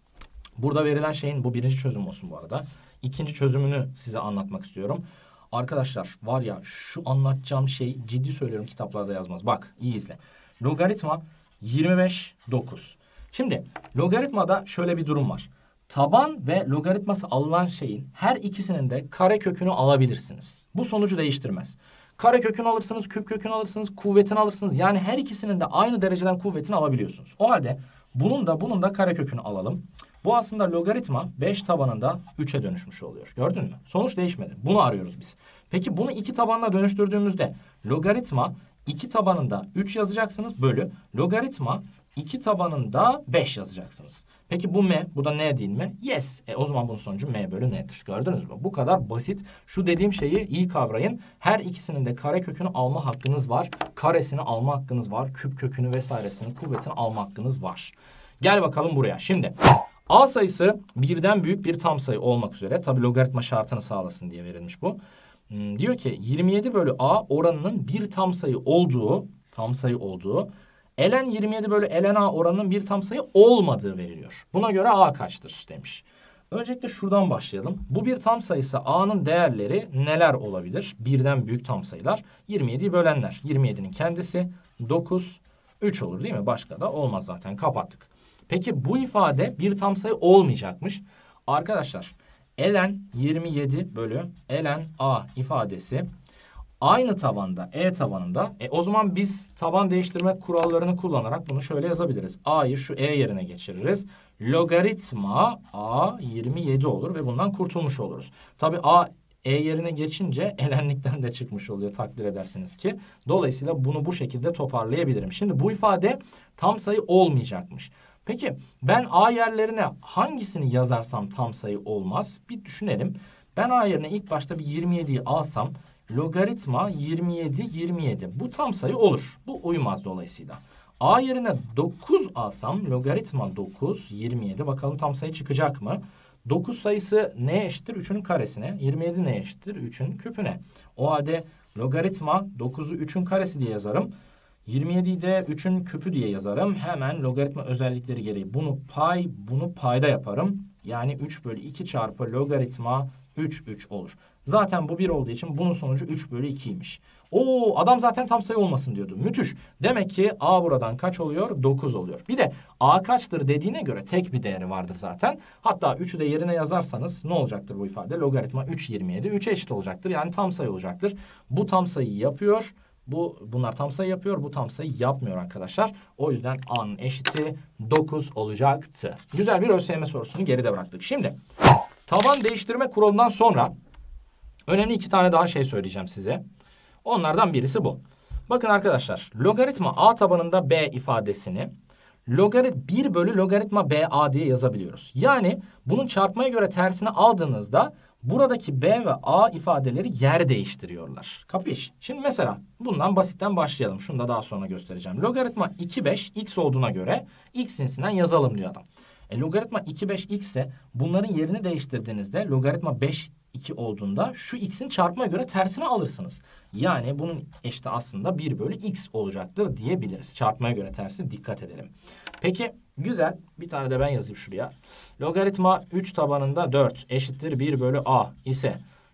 Burada verilen şeyin bu birinci çözüm olsun bu arada. İkinci çözümünü size anlatmak istiyorum. Arkadaşlar var ya, şu anlatacağım şey, ciddi söylüyorum, kitaplarda yazmaz. Bak iyi izle. Logaritma yirmi beş dokuz. Şimdi logaritmada şöyle bir durum var. Taban ve logaritması alınan şeyin her ikisinin de kare kökünü alabilirsiniz. Bu sonucu değiştirmez. Kare kökünü alırsınız, küp kökünü alırsınız, kuvvetini alırsınız. Yani her ikisinin de aynı dereceden kuvvetini alabiliyorsunuz. O halde bunun da bunun da kare kökünü alalım. Bu aslında logaritma beş tabanında üçe dönüşmüş oluyor. Gördün mü? Sonuç değişmedi. Bunu arıyoruz biz. Peki bunu iki tabanla dönüştürdüğümüzde logaritma iki tabanında üç yazacaksınız bölü logaritma iki tabanında beş yazacaksınız. Peki bu M, bu da N değil mi? Yes. E, o zaman bunun sonucu M bölü N'dir. Gördünüz mü? Bu kadar basit. Şu dediğim şeyi iyi kavrayın. Her ikisinin de kare kökünü alma hakkınız var. Karesini alma hakkınız var. Küp kökünü vesairesini, kuvvetini alma hakkınız var. Gel bakalım buraya. Şimdi A sayısı birden büyük bir tam sayı olmak üzere. Tabii logaritma şartını sağlasın diye verilmiş bu. Hmm, diyor ki yirmi yedi bölü A oranının bir tam sayı olduğu, tam sayı olduğu, ln yirmi yedi bölü ln A oranının bir tam sayı olmadığı veriliyor. Buna göre A kaçtır demiş. Öncelikle şuradan başlayalım. Bu bir tam sayısı A'nın değerleri neler olabilir? Birden büyük tam sayılar. yirmi yediyi bölenler. yirmi yedinin kendisi dokuz, üç olur değil mi? Başka da olmaz zaten. Kapattık. Peki bu ifade bir tam sayı olmayacakmış. Arkadaşlar ln yirmi yedi bölü ln A ifadesi aynı tabanda, E tabanında. E o zaman biz taban değiştirme kurallarını kullanarak bunu şöyle yazabiliriz. A'yı şu E yerine geçiririz. Logaritma A yirmi yedi olur ve bundan kurtulmuş oluruz. Tabii A E yerine geçince elenlikten de çıkmış oluyor, takdir edersiniz ki. Dolayısıyla bunu bu şekilde toparlayabilirim. Şimdi bu ifade tam sayı olmayacakmış. Peki ben A yerlerine hangisini yazarsam tam sayı olmaz? Bir düşünelim. Ben A yerine ilk başta bir yirmi yediyi alsam logaritma yirmi yedi yirmi yedi. Bu tam sayı olur. Bu uymaz dolayısıyla. A yerine dokuz alsam logaritma dokuz yirmi yedi. Bakalım tam sayı çıkacak mı? dokuz sayısı neye eşittir? üçün karesine. yirmi yedi neye eşittir? üçün küpüne. O halde logaritma dokuzu üçün karesi diye yazarım. yirmi yediyi de üçün küpü diye yazarım. Hemen logaritma özellikleri gereği bunu pay, bunu payda yaparım. Yani üç bölü iki çarpı logaritma üç, üç olur. Zaten bu bir olduğu için bunun sonucu üç bölü ikiymiş. Oo, adam zaten tam sayı olmasın diyordu. Müthiş. Demek ki A buradan kaç oluyor? dokuz oluyor. Bir de A kaçtır dediğine göre tek bir değeri vardır zaten. Hatta üçü de yerine yazarsanız ne olacaktır bu ifade? Logaritma üç yirmi yedi. üçe eşit olacaktır. Yani tam sayı olacaktır. Bu tam sayıyı yapıyor. Bu, bunlar tam sayı yapıyor. Bu tam sayı yapmıyor arkadaşlar. O yüzden A'nın eşiti dokuz olacaktı. Güzel bir ÖSYM sorusunu geride bıraktık. Şimdi taban değiştirme kuralından sonra önemli iki tane daha şey söyleyeceğim size. Onlardan birisi bu. Bakın arkadaşlar, logaritma A tabanında B ifadesini logarit bir bölü logaritma B A diye yazabiliyoruz. Yani bunun çarpmaya göre tersini aldığınızda buradaki B ve A ifadeleri yer değiştiriyorlar. Kapış? Şimdi mesela bundan basitten başlayalım. Şunu da daha sonra göstereceğim. Logaritma iki beş x olduğuna göre x cinsinden yazalım diyor adam. E, logaritma iki beş x ise bunların yerini değiştirdiğinizde logaritma beş iki olduğunda şu x'in çarpmaya göre tersini alırsınız. Yani bunun eşiti aslında bir bölü x olacaktır diyebiliriz. Çarpmaya göre tersi dikkat edelim. Peki güzel, bir tane de ben yazayım şuraya. Logaritma üç tabanında dört eşittir bir bölü a ise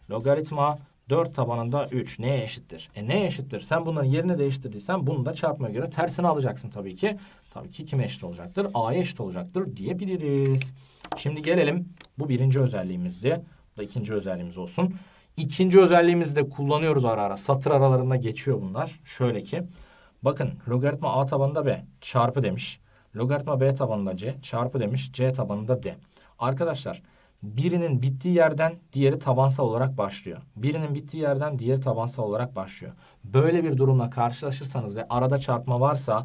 Logaritma dört tabanında üç neye eşittir? E neye eşittir? Sen bunların yerini değiştirdiysen bunu da çarpmaya göre tersini alacaksın tabii ki. Tabii ki kime eşit olacaktır? A'ya eşit olacaktır diyebiliriz. Şimdi gelelim. Bu birinci özelliğimizdi. Bu da ikinci özelliğimiz olsun. İkinci özelliğimizi de kullanıyoruz ara ara. Satır aralarında geçiyor bunlar. Şöyle ki. Bakın logaritma A tabanında B çarpı demiş. Logaritma B tabanında C çarpı demiş. C tabanında D. Arkadaşlar birinin bittiği yerden diğeri tabansal olarak başlıyor. Birinin bittiği yerden diğeri tabansal olarak başlıyor. Böyle bir durumla karşılaşırsanız ve arada çarpma varsa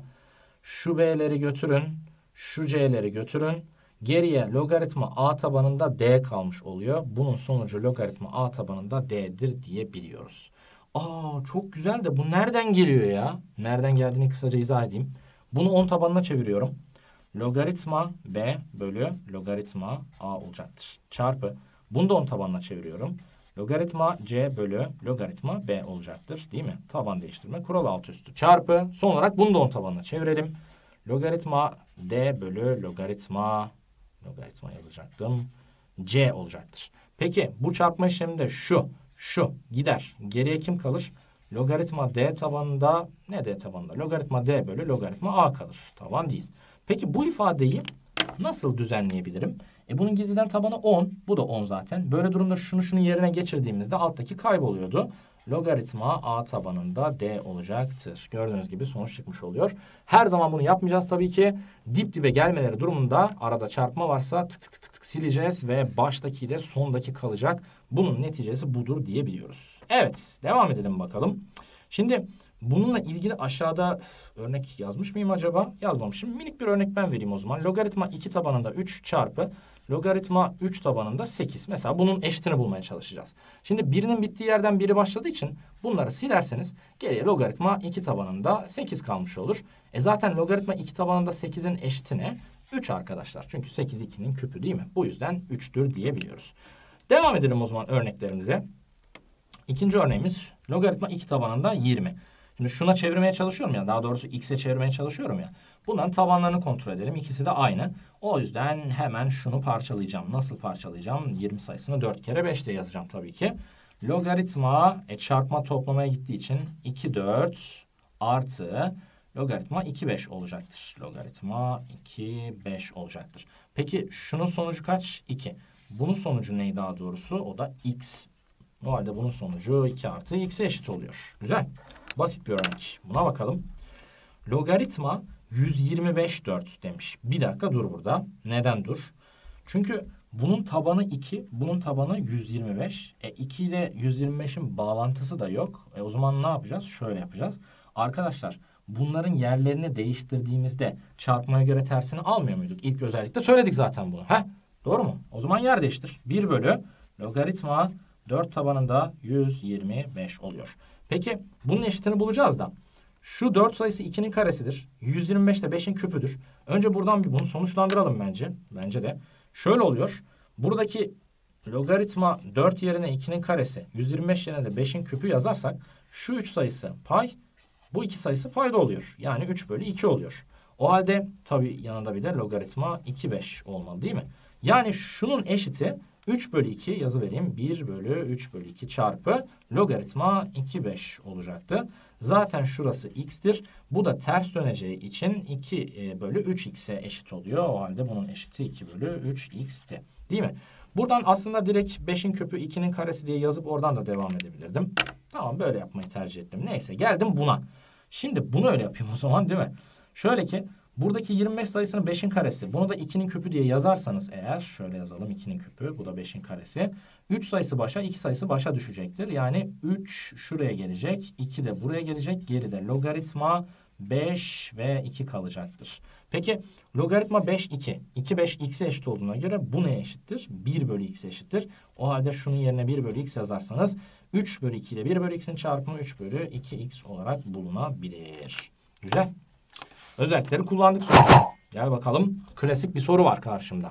şu B'leri götürün, şu C'leri götürün. Geriye logaritma A tabanında D kalmış oluyor. Bunun sonucu logaritma A tabanında D'dir diyebiliyoruz. Aa çok güzel de bu nereden geliyor ya? Nereden geldiğini kısaca izah edeyim. Bunu on tabanına çeviriyorum. Logaritma B bölü logaritma A olacaktır. Çarpı. Bunu da on tabanına çeviriyorum. Logaritma C bölü logaritma B olacaktır. Değil mi? Taban değiştirme kuralı alt üstü. Çarpı. Son olarak bunu da on tabanına çevirelim. Logaritma D bölü logaritma logaritma yazacaktım. C olacaktır. Peki bu çarpma işleminde şu, şu gider. Geriye kim kalır? Logaritma D tabanında ne D tabanında? Logaritma D bölü logaritma A kalır. Taban değil. Peki bu ifadeyi nasıl düzenleyebilirim? E bunun gizliden tabanı on. Bu da on zaten. Böyle durumda şunu şunun yerine geçirdiğimizde alttaki kayboluyordu. Logaritma A tabanında D olacaktır. Gördüğünüz gibi sonuç çıkmış oluyor. Her zaman bunu yapmayacağız tabii ki. Dip dibe gelmeleri durumunda arada çarpma varsa tık tık tık tık sileceğiz ve baştaki de sondaki kalacak. Bunun neticesi budur diyebiliyoruz. Evet, devam edelim bakalım. Şimdi bununla ilgili aşağıda örnek yazmış mıyım acaba? Yazmamışım. Minik bir örnek ben vereyim o zaman. Logaritma iki tabanında üç çarpı logaritma üç tabanında sekiz. Mesela bunun eşitini bulmaya çalışacağız. Şimdi birinin bittiği yerden biri başladığı için bunları silerseniz geriye logaritma iki tabanında sekiz kalmış olur. E zaten logaritma iki tabanında sekizin eşiti ne? üç arkadaşlar. Çünkü sekiz ikinin küpü değil mi? Bu yüzden üçtür diyebiliyoruz. Devam edelim o zaman örneklerimize. İkinci örneğimiz logaritma iki tabanında yirmi. Şimdi şuna çevirmeye çalışıyorum ya, daha doğrusu x'e çevirmeye çalışıyorum ya. Bunların tabanlarını kontrol edelim. İkisi de aynı. O yüzden hemen şunu parçalayacağım. Nasıl parçalayacağım? yirmi sayısını dört kere beş diye yazacağım tabii ki. Logaritma e, çarpma toplamaya gittiği için iki dört artı logaritma iki beş olacaktır. Logaritma iki beş olacaktır. Peki şunun sonucu kaç? iki. Bunun sonucu ne daha doğrusu? O da x. O halde bunun sonucu iki artı x'e eşit oluyor. Güzel. Basit bir örnek. Buna bakalım. Logaritma yüz yirmi beş dört demiş. Bir dakika dur burada. Neden dur? Çünkü bunun tabanı iki, bunun tabanı yüz yirmi beş. E iki ile yüz yirmi beşin bağlantısı da yok. E o zaman ne yapacağız? Şöyle yapacağız. Arkadaşlar bunların yerlerini değiştirdiğimizde çarpmaya göre tersini almıyor muyduk? İlk özellikle söyledik zaten bunu. Heh, doğru mu? O zaman yer değiştir. bir bölü logaritma dört tabanında yüz yirmi beş oluyor. Peki bunun eşitini bulacağız da. Şu dört sayısı ikinin karesidir. yüz yirmi beş de beşin küpüdür. Önce buradan bir bunu sonuçlandıralım bence. Bence de. Şöyle oluyor. Buradaki logaritma dört yerine ikinin karesi, yüz yirmi beş yerine de beşin küpü yazarsak şu üç sayısı pay, bu iki sayısı payda oluyor. Yani üç bölü iki oluyor. O halde tabii yanında bir de logaritma iki beş olmalı değil mi? Yani şunun eşiti üç bölü iki yazı vereyim. bir bölü üç bölü iki çarpı logaritma iki beş olacaktı. Zaten şurası x'tir. Bu da ters döneceği için iki bölü üç x'e eşit oluyor. O halde bunun eşiti iki bölü üç x'ti. Değil mi? Buradan aslında direkt beşin küpü ikinin karesi diye yazıp oradan da devam edebilirdim. Tamam, böyle yapmayı tercih ettim. Neyse, geldim buna. Şimdi bunu öyle yapayım o zaman, değil mi? Şöyle ki buradaki yirmi beş sayısının beşin karesi. Bunu da ikinin küpü diye yazarsanız eğer, şöyle yazalım, ikinin küpü. Bu da beşin karesi. üç sayısı başa, iki sayısı başa düşecektir. Yani üç şuraya gelecek. iki de buraya gelecek. Geride logaritma beş ve iki kalacaktır. Peki logaritma beş, iki. iki, beş x'e eşit olduğuna göre bu neye eşittir? bir bölü x'e eşittir. O halde şunun yerine bir bölü x yazarsanız üç bölü iki ile bir bölü x'in çarpımı üç bölü iki x olarak bulunabilir. Güzel. Özellikleri kullandık sonra. Gel bakalım. Klasik bir soru var karşımda.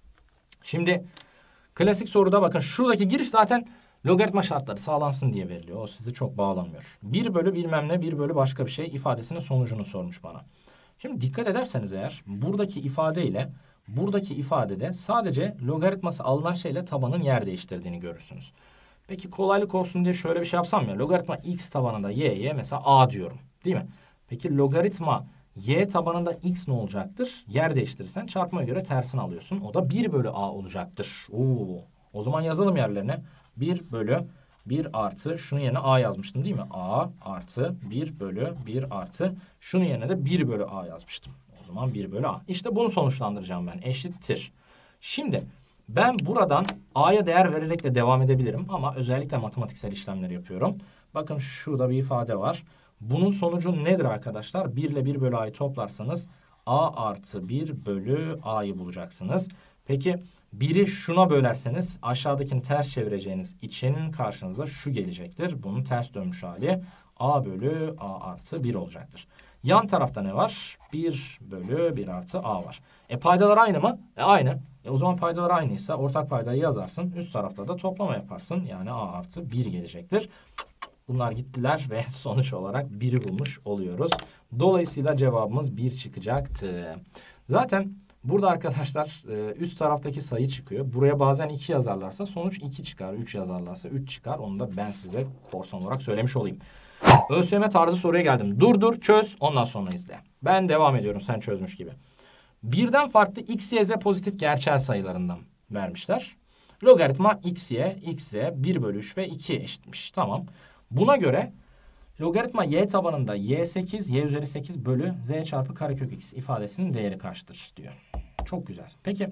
Şimdi klasik soruda bakın şuradaki giriş zaten logaritma şartları sağlansın diye veriliyor. O sizi çok bağlamıyor. bir bölü bilmem ne, bir bölü başka bir şey ifadesinin sonucunu sormuş bana. Şimdi dikkat ederseniz eğer buradaki ifade ile buradaki ifadede sadece logaritması alınan şeyle tabanın yer değiştirdiğini görürsünüz. Peki kolaylık olsun diye şöyle bir şey yapsam ya. Logaritma x tabanında y'ye mesela a diyorum. Değil mi? Peki logaritma y tabanında x ne olacaktır? Yer değiştirirsen çarpmaya göre tersini alıyorsun. O da bir bölü a olacaktır. Oo. O zaman yazalım yerlerine. bir bölü bir artı şunun yerine a yazmıştım değil mi? A artı bir bölü bir artı şunun yerine de bir bölü a yazmıştım. O zaman bir bölü a. İşte bunu sonuçlandıracağım ben. Eşittir. Şimdi ben buradan a'ya değer vererek de devam edebilirim. Ama özellikle matematiksel işlemleri yapıyorum. Bakın şurada bir ifade var. Bunun sonucu nedir arkadaşlar? bir ile bir bölü a'yı toplarsanız a artı bir bölü a'yı bulacaksınız. Peki biri şuna bölerseniz aşağıdakini ters çevireceğiniz için karşınıza şu gelecektir. Bunun ters dönmüş hali a bölü a artı bir olacaktır. Yan tarafta ne var? bir bölü bir artı a var. E paydalar aynı mı? E aynı. E o zaman paydalar aynıysa ortak paydayı yazarsın. Üst tarafta da toplama yaparsın. Yani a artı bir gelecektir. Bunlar gittiler ve sonuç olarak biri bulmuş oluyoruz. Dolayısıyla cevabımız bir çıkacaktı. Zaten burada arkadaşlar üst taraftaki sayı çıkıyor. Buraya bazen iki yazarlarsa sonuç iki çıkar. üç yazarlarsa üç çıkar. Onu da ben size korsan olarak söylemiş olayım. ÖSYM tarzı soruya geldim. Dur dur çöz ondan sonra izle. Ben devam ediyorum sen çözmüş gibi. Birden farklı x, y, z pozitif gerçel sayılarından vermişler. Logaritma x, y, x, z bir bölü üç ve iki eşitmiş. Tamam. Buna göre logaritma y tabanında y sekiz, y üzeri sekiz bölü z çarpı karekök x ifadesinin değeri kaçtır diyor. Çok güzel. Peki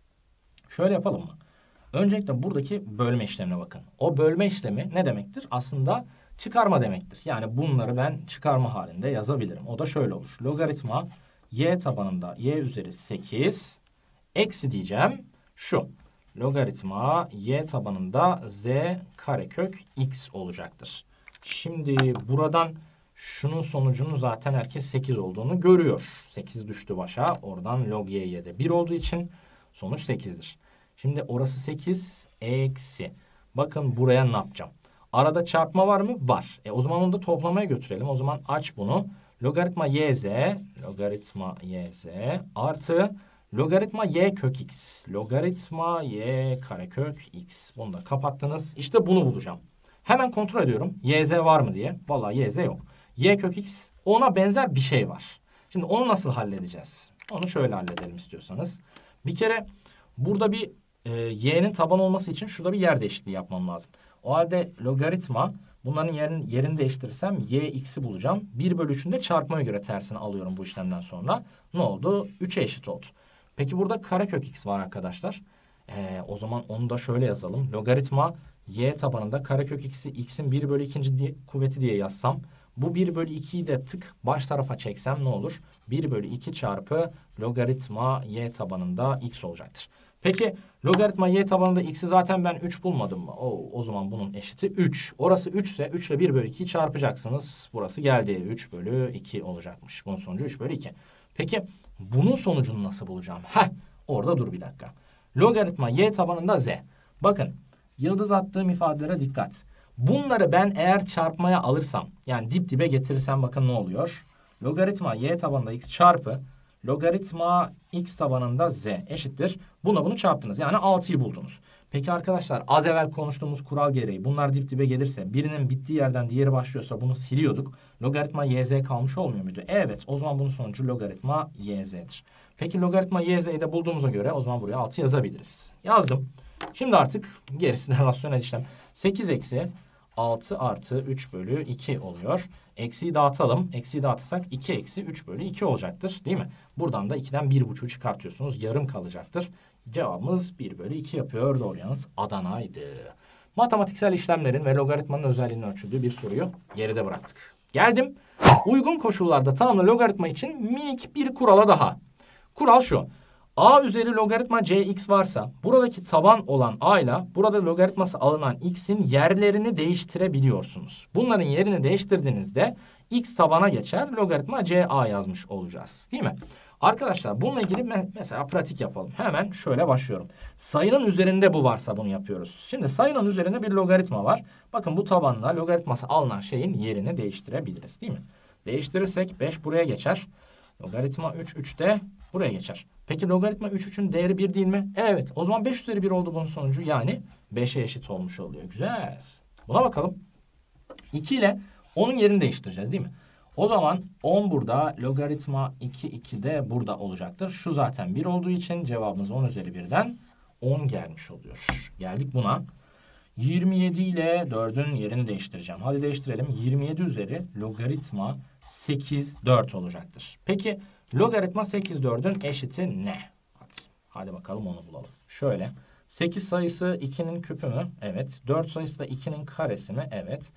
şöyle yapalım mı? Öncelikle buradaki bölme işlemine bakın. O bölme işlemi ne demektir? Aslında çıkarma demektir. Yani bunları ben çıkarma halinde yazabilirim. O da şöyle olur. Logaritma y tabanında y üzeri sekiz eksi diyeceğim şu. Logaritma y tabanında z karekök x olacaktır. Şimdi buradan şunun sonucunun zaten herkes sekiz olduğunu görüyor. sekiz düştü başa. Oradan log y'ye de bir olduğu için sonuç sekizdir. Şimdi orası sekiz eksi. Bakın buraya ne yapacağım? Arada çarpma var mı? Var. E o zaman onu da toplamaya götürelim. O zaman aç bunu. Logaritma yz, logaritma yz artı logaritma y kök x. Logaritma y karekök x. Bunu da kapattınız. İşte bunu bulacağım. Hemen kontrol ediyorum. Yz var mı diye. Vallahi yz yok. Y kök x ona benzer bir şey var. Şimdi onu nasıl halledeceğiz? Onu şöyle halledelim istiyorsanız. Bir kere burada bir e, y'nin taban olması için şurada bir yer değişikliği yapmam lazım. O halde logaritma bunların yerini, yerini değiştirirsem y x'i bulacağım. bir bölü üçün de çarpmaya göre tersini alıyorum bu işlemden sonra. Ne oldu? üçe eşit oldu. Peki burada karekök x var arkadaşlar. Ee, o zaman onu da şöyle yazalım. Logaritma y tabanında karekök x'i x'in bir bölü ikinci diye, kuvveti diye yazsam. Bu bir bölü ikiyi de tık baş tarafa çeksem ne olur? bir bölü iki çarpı logaritma y tabanında x olacaktır. Peki logaritma y tabanında x'i zaten ben üç bulmadım mı? O, o zaman bunun eşiti üç. Orası üç ise üç ile bir bölü ikiyi çarpacaksınız. Burası geldi. üç bölü iki olacakmış. Bunun sonucu üç bölü iki. Peki bunun sonucunu nasıl bulacağım? Heh, orada dur bir dakika. Logaritma y tabanında z. Bakın yıldız attığım ifadelere dikkat. Bunları ben eğer çarpmaya alırsam yani dip dibe getirirsem bakın ne oluyor? Logaritma y tabanında x çarpı logaritma x tabanında z eşittir. Buna bunu çarptınız. Yani altıyı buldunuz. Peki arkadaşlar az evvel konuştuğumuz kural gereği bunlar dip dibe gelirse birinin bittiği yerden diğeri başlıyorsa bunu siliyorduk. Logaritma yz kalmış olmuyor muydu? Evet, o zaman bunun sonucu logaritma yz'dir. Peki logaritma yz'yi de bulduğumuza göre o zaman buraya altı yazabiliriz. Yazdım. Şimdi artık gerisinden rasyonel işlem. sekiz eksi altı artı üç bölü iki oluyor. Eksiyi dağıtalım. Eksiyi dağıtırsak iki eksi üç bölü iki olacaktır. Değil mi? Buradan da ikiden bir buçuğu çıkartıyorsunuz. Yarım kalacaktır. Cevabımız bir bölü iki yapıyor. Doğru yanıt Adana'ydı. Matematiksel işlemlerin ve logaritmanın özelliğini ölçüldüğü bir soruyu geride bıraktık. Geldim. Uygun koşullarda tanımlı logaritma için minik bir kurala daha. Kural şu. A üzeri logaritma cx varsa buradaki taban olan a ile burada logaritması alınan x'in yerlerini değiştirebiliyorsunuz. Bunların yerini değiştirdiğinizde x tabana geçer, logaritma ca yazmış olacağız. Değil mi? Arkadaşlar bununla ilgili me mesela pratik yapalım. Hemen şöyle başlıyorum. Sayının üzerinde bu varsa bunu yapıyoruz. Şimdi sayının üzerinde bir logaritma var. Bakın bu tabanla logaritması alınan şeyin yerini değiştirebiliriz. Değil mi? Değiştirirsek beş buraya geçer. Logaritma üç, üç de Buraya geçer. Peki logaritma üç üçün değeri bir değil mi? Evet. O zaman beş üzeri bir oldu bunun sonucu. Yani beşe eşit olmuş oluyor. Güzel. Buna bakalım. iki ile onun yerini değiştireceğiz değil mi? O zaman on burada, logaritma iki, iki de burada olacaktır. Şu zaten bir olduğu için cevabımız on üzeri birden on gelmiş oluyor. Geldik buna. yirmi yedi ile dördün yerini değiştireceğim. Hadi değiştirelim. yirmi yedi üzeri logaritma sekiz, dört olacaktır. Peki logaritma sekiz, dördün eşiti ne? Hadi, hadi bakalım onu bulalım. Şöyle. sekiz sayısı ikinin küpü mü? Evet. dört sayısı da ikinin karesi mi? Evet.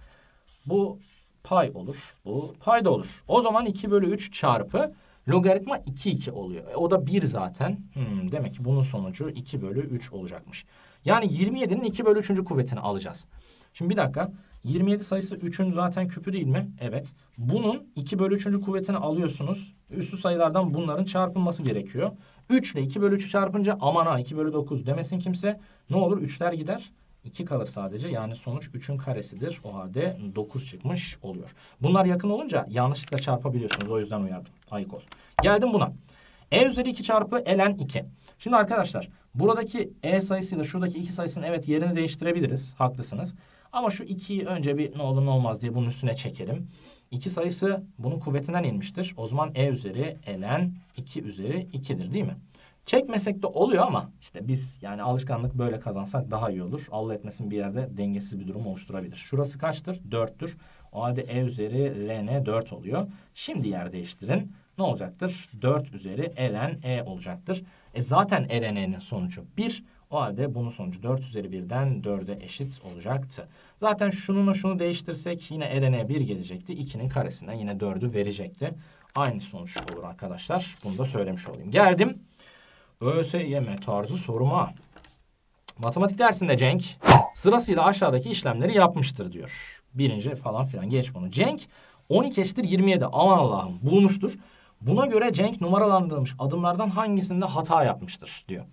Bu pay olur. Bu pay da olur. O zaman iki bölü üç çarpı logaritma iki, iki oluyor. E, o da bir zaten. Hmm, demek ki bunun sonucu iki bölü üç olacakmış. Yani yirmi yedinin iki bölü üçüncü kuvvetini alacağız. Şimdi bir dakika. yirmi yedi sayısı üçün zaten küpü değil mi? Evet. Bunun iki bölü üçüncü kuvvetini alıyorsunuz. Üslü sayılardan bunların çarpılması gerekiyor. üç ile iki bölü üçü çarpınca aman ha iki bölü dokuz demesin kimse. Ne olur? üçler gider. iki kalır sadece. Yani sonuç üçün karesidir. O halde dokuz çıkmış oluyor. Bunlar yakın olunca yanlışlıkla çarpabiliyorsunuz. O yüzden uyardım. Ayık ol. Geldim buna. E üzeri iki çarpı ln iki. Şimdi arkadaşlar buradaki e sayısıyla şuradaki iki sayısının evet yerini değiştirebiliriz. Haklısınız. Ama şu ikiyi önce bir ne olur ne olmaz diye bunun üstüne çekelim. iki sayısı bunun kuvvetinden inmiştir. O zaman e üzeri ln iki üzeri iki'dir değil mi? Çekmesek de oluyor ama işte biz yani alışkanlık böyle kazansak daha iyi olur. Allah etmesin bir yerde dengesiz bir durum oluşturabilir. Şurası kaçtır? dört'tür. O halde e üzeri ln dört oluyor. Şimdi yer değiştirin. Ne olacaktır? dört üzeri ln e olacaktır. E zaten ln'nin sonucu bir. O halde bunun sonucu dört üzeri birden dörde eşit olacaktı. Zaten şununla şunu değiştirsek yine ln'e bir gelecekti. ikinin karesinden yine dördü verecekti. Aynı sonuç olur arkadaşlar. Bunu da söylemiş olayım. Geldim ÖSYM tarzı soruma. Matematik dersinde Cenk sırasıyla aşağıdaki işlemleri yapmıştır diyor. Birinci falan filan geç bunu. Cenk on iki eşittir yirmi yedi aman Allah'ım bulmuştur. Buna göre Cenk numaralandırılmış adımlardan hangisinde hata yapmıştır diyor.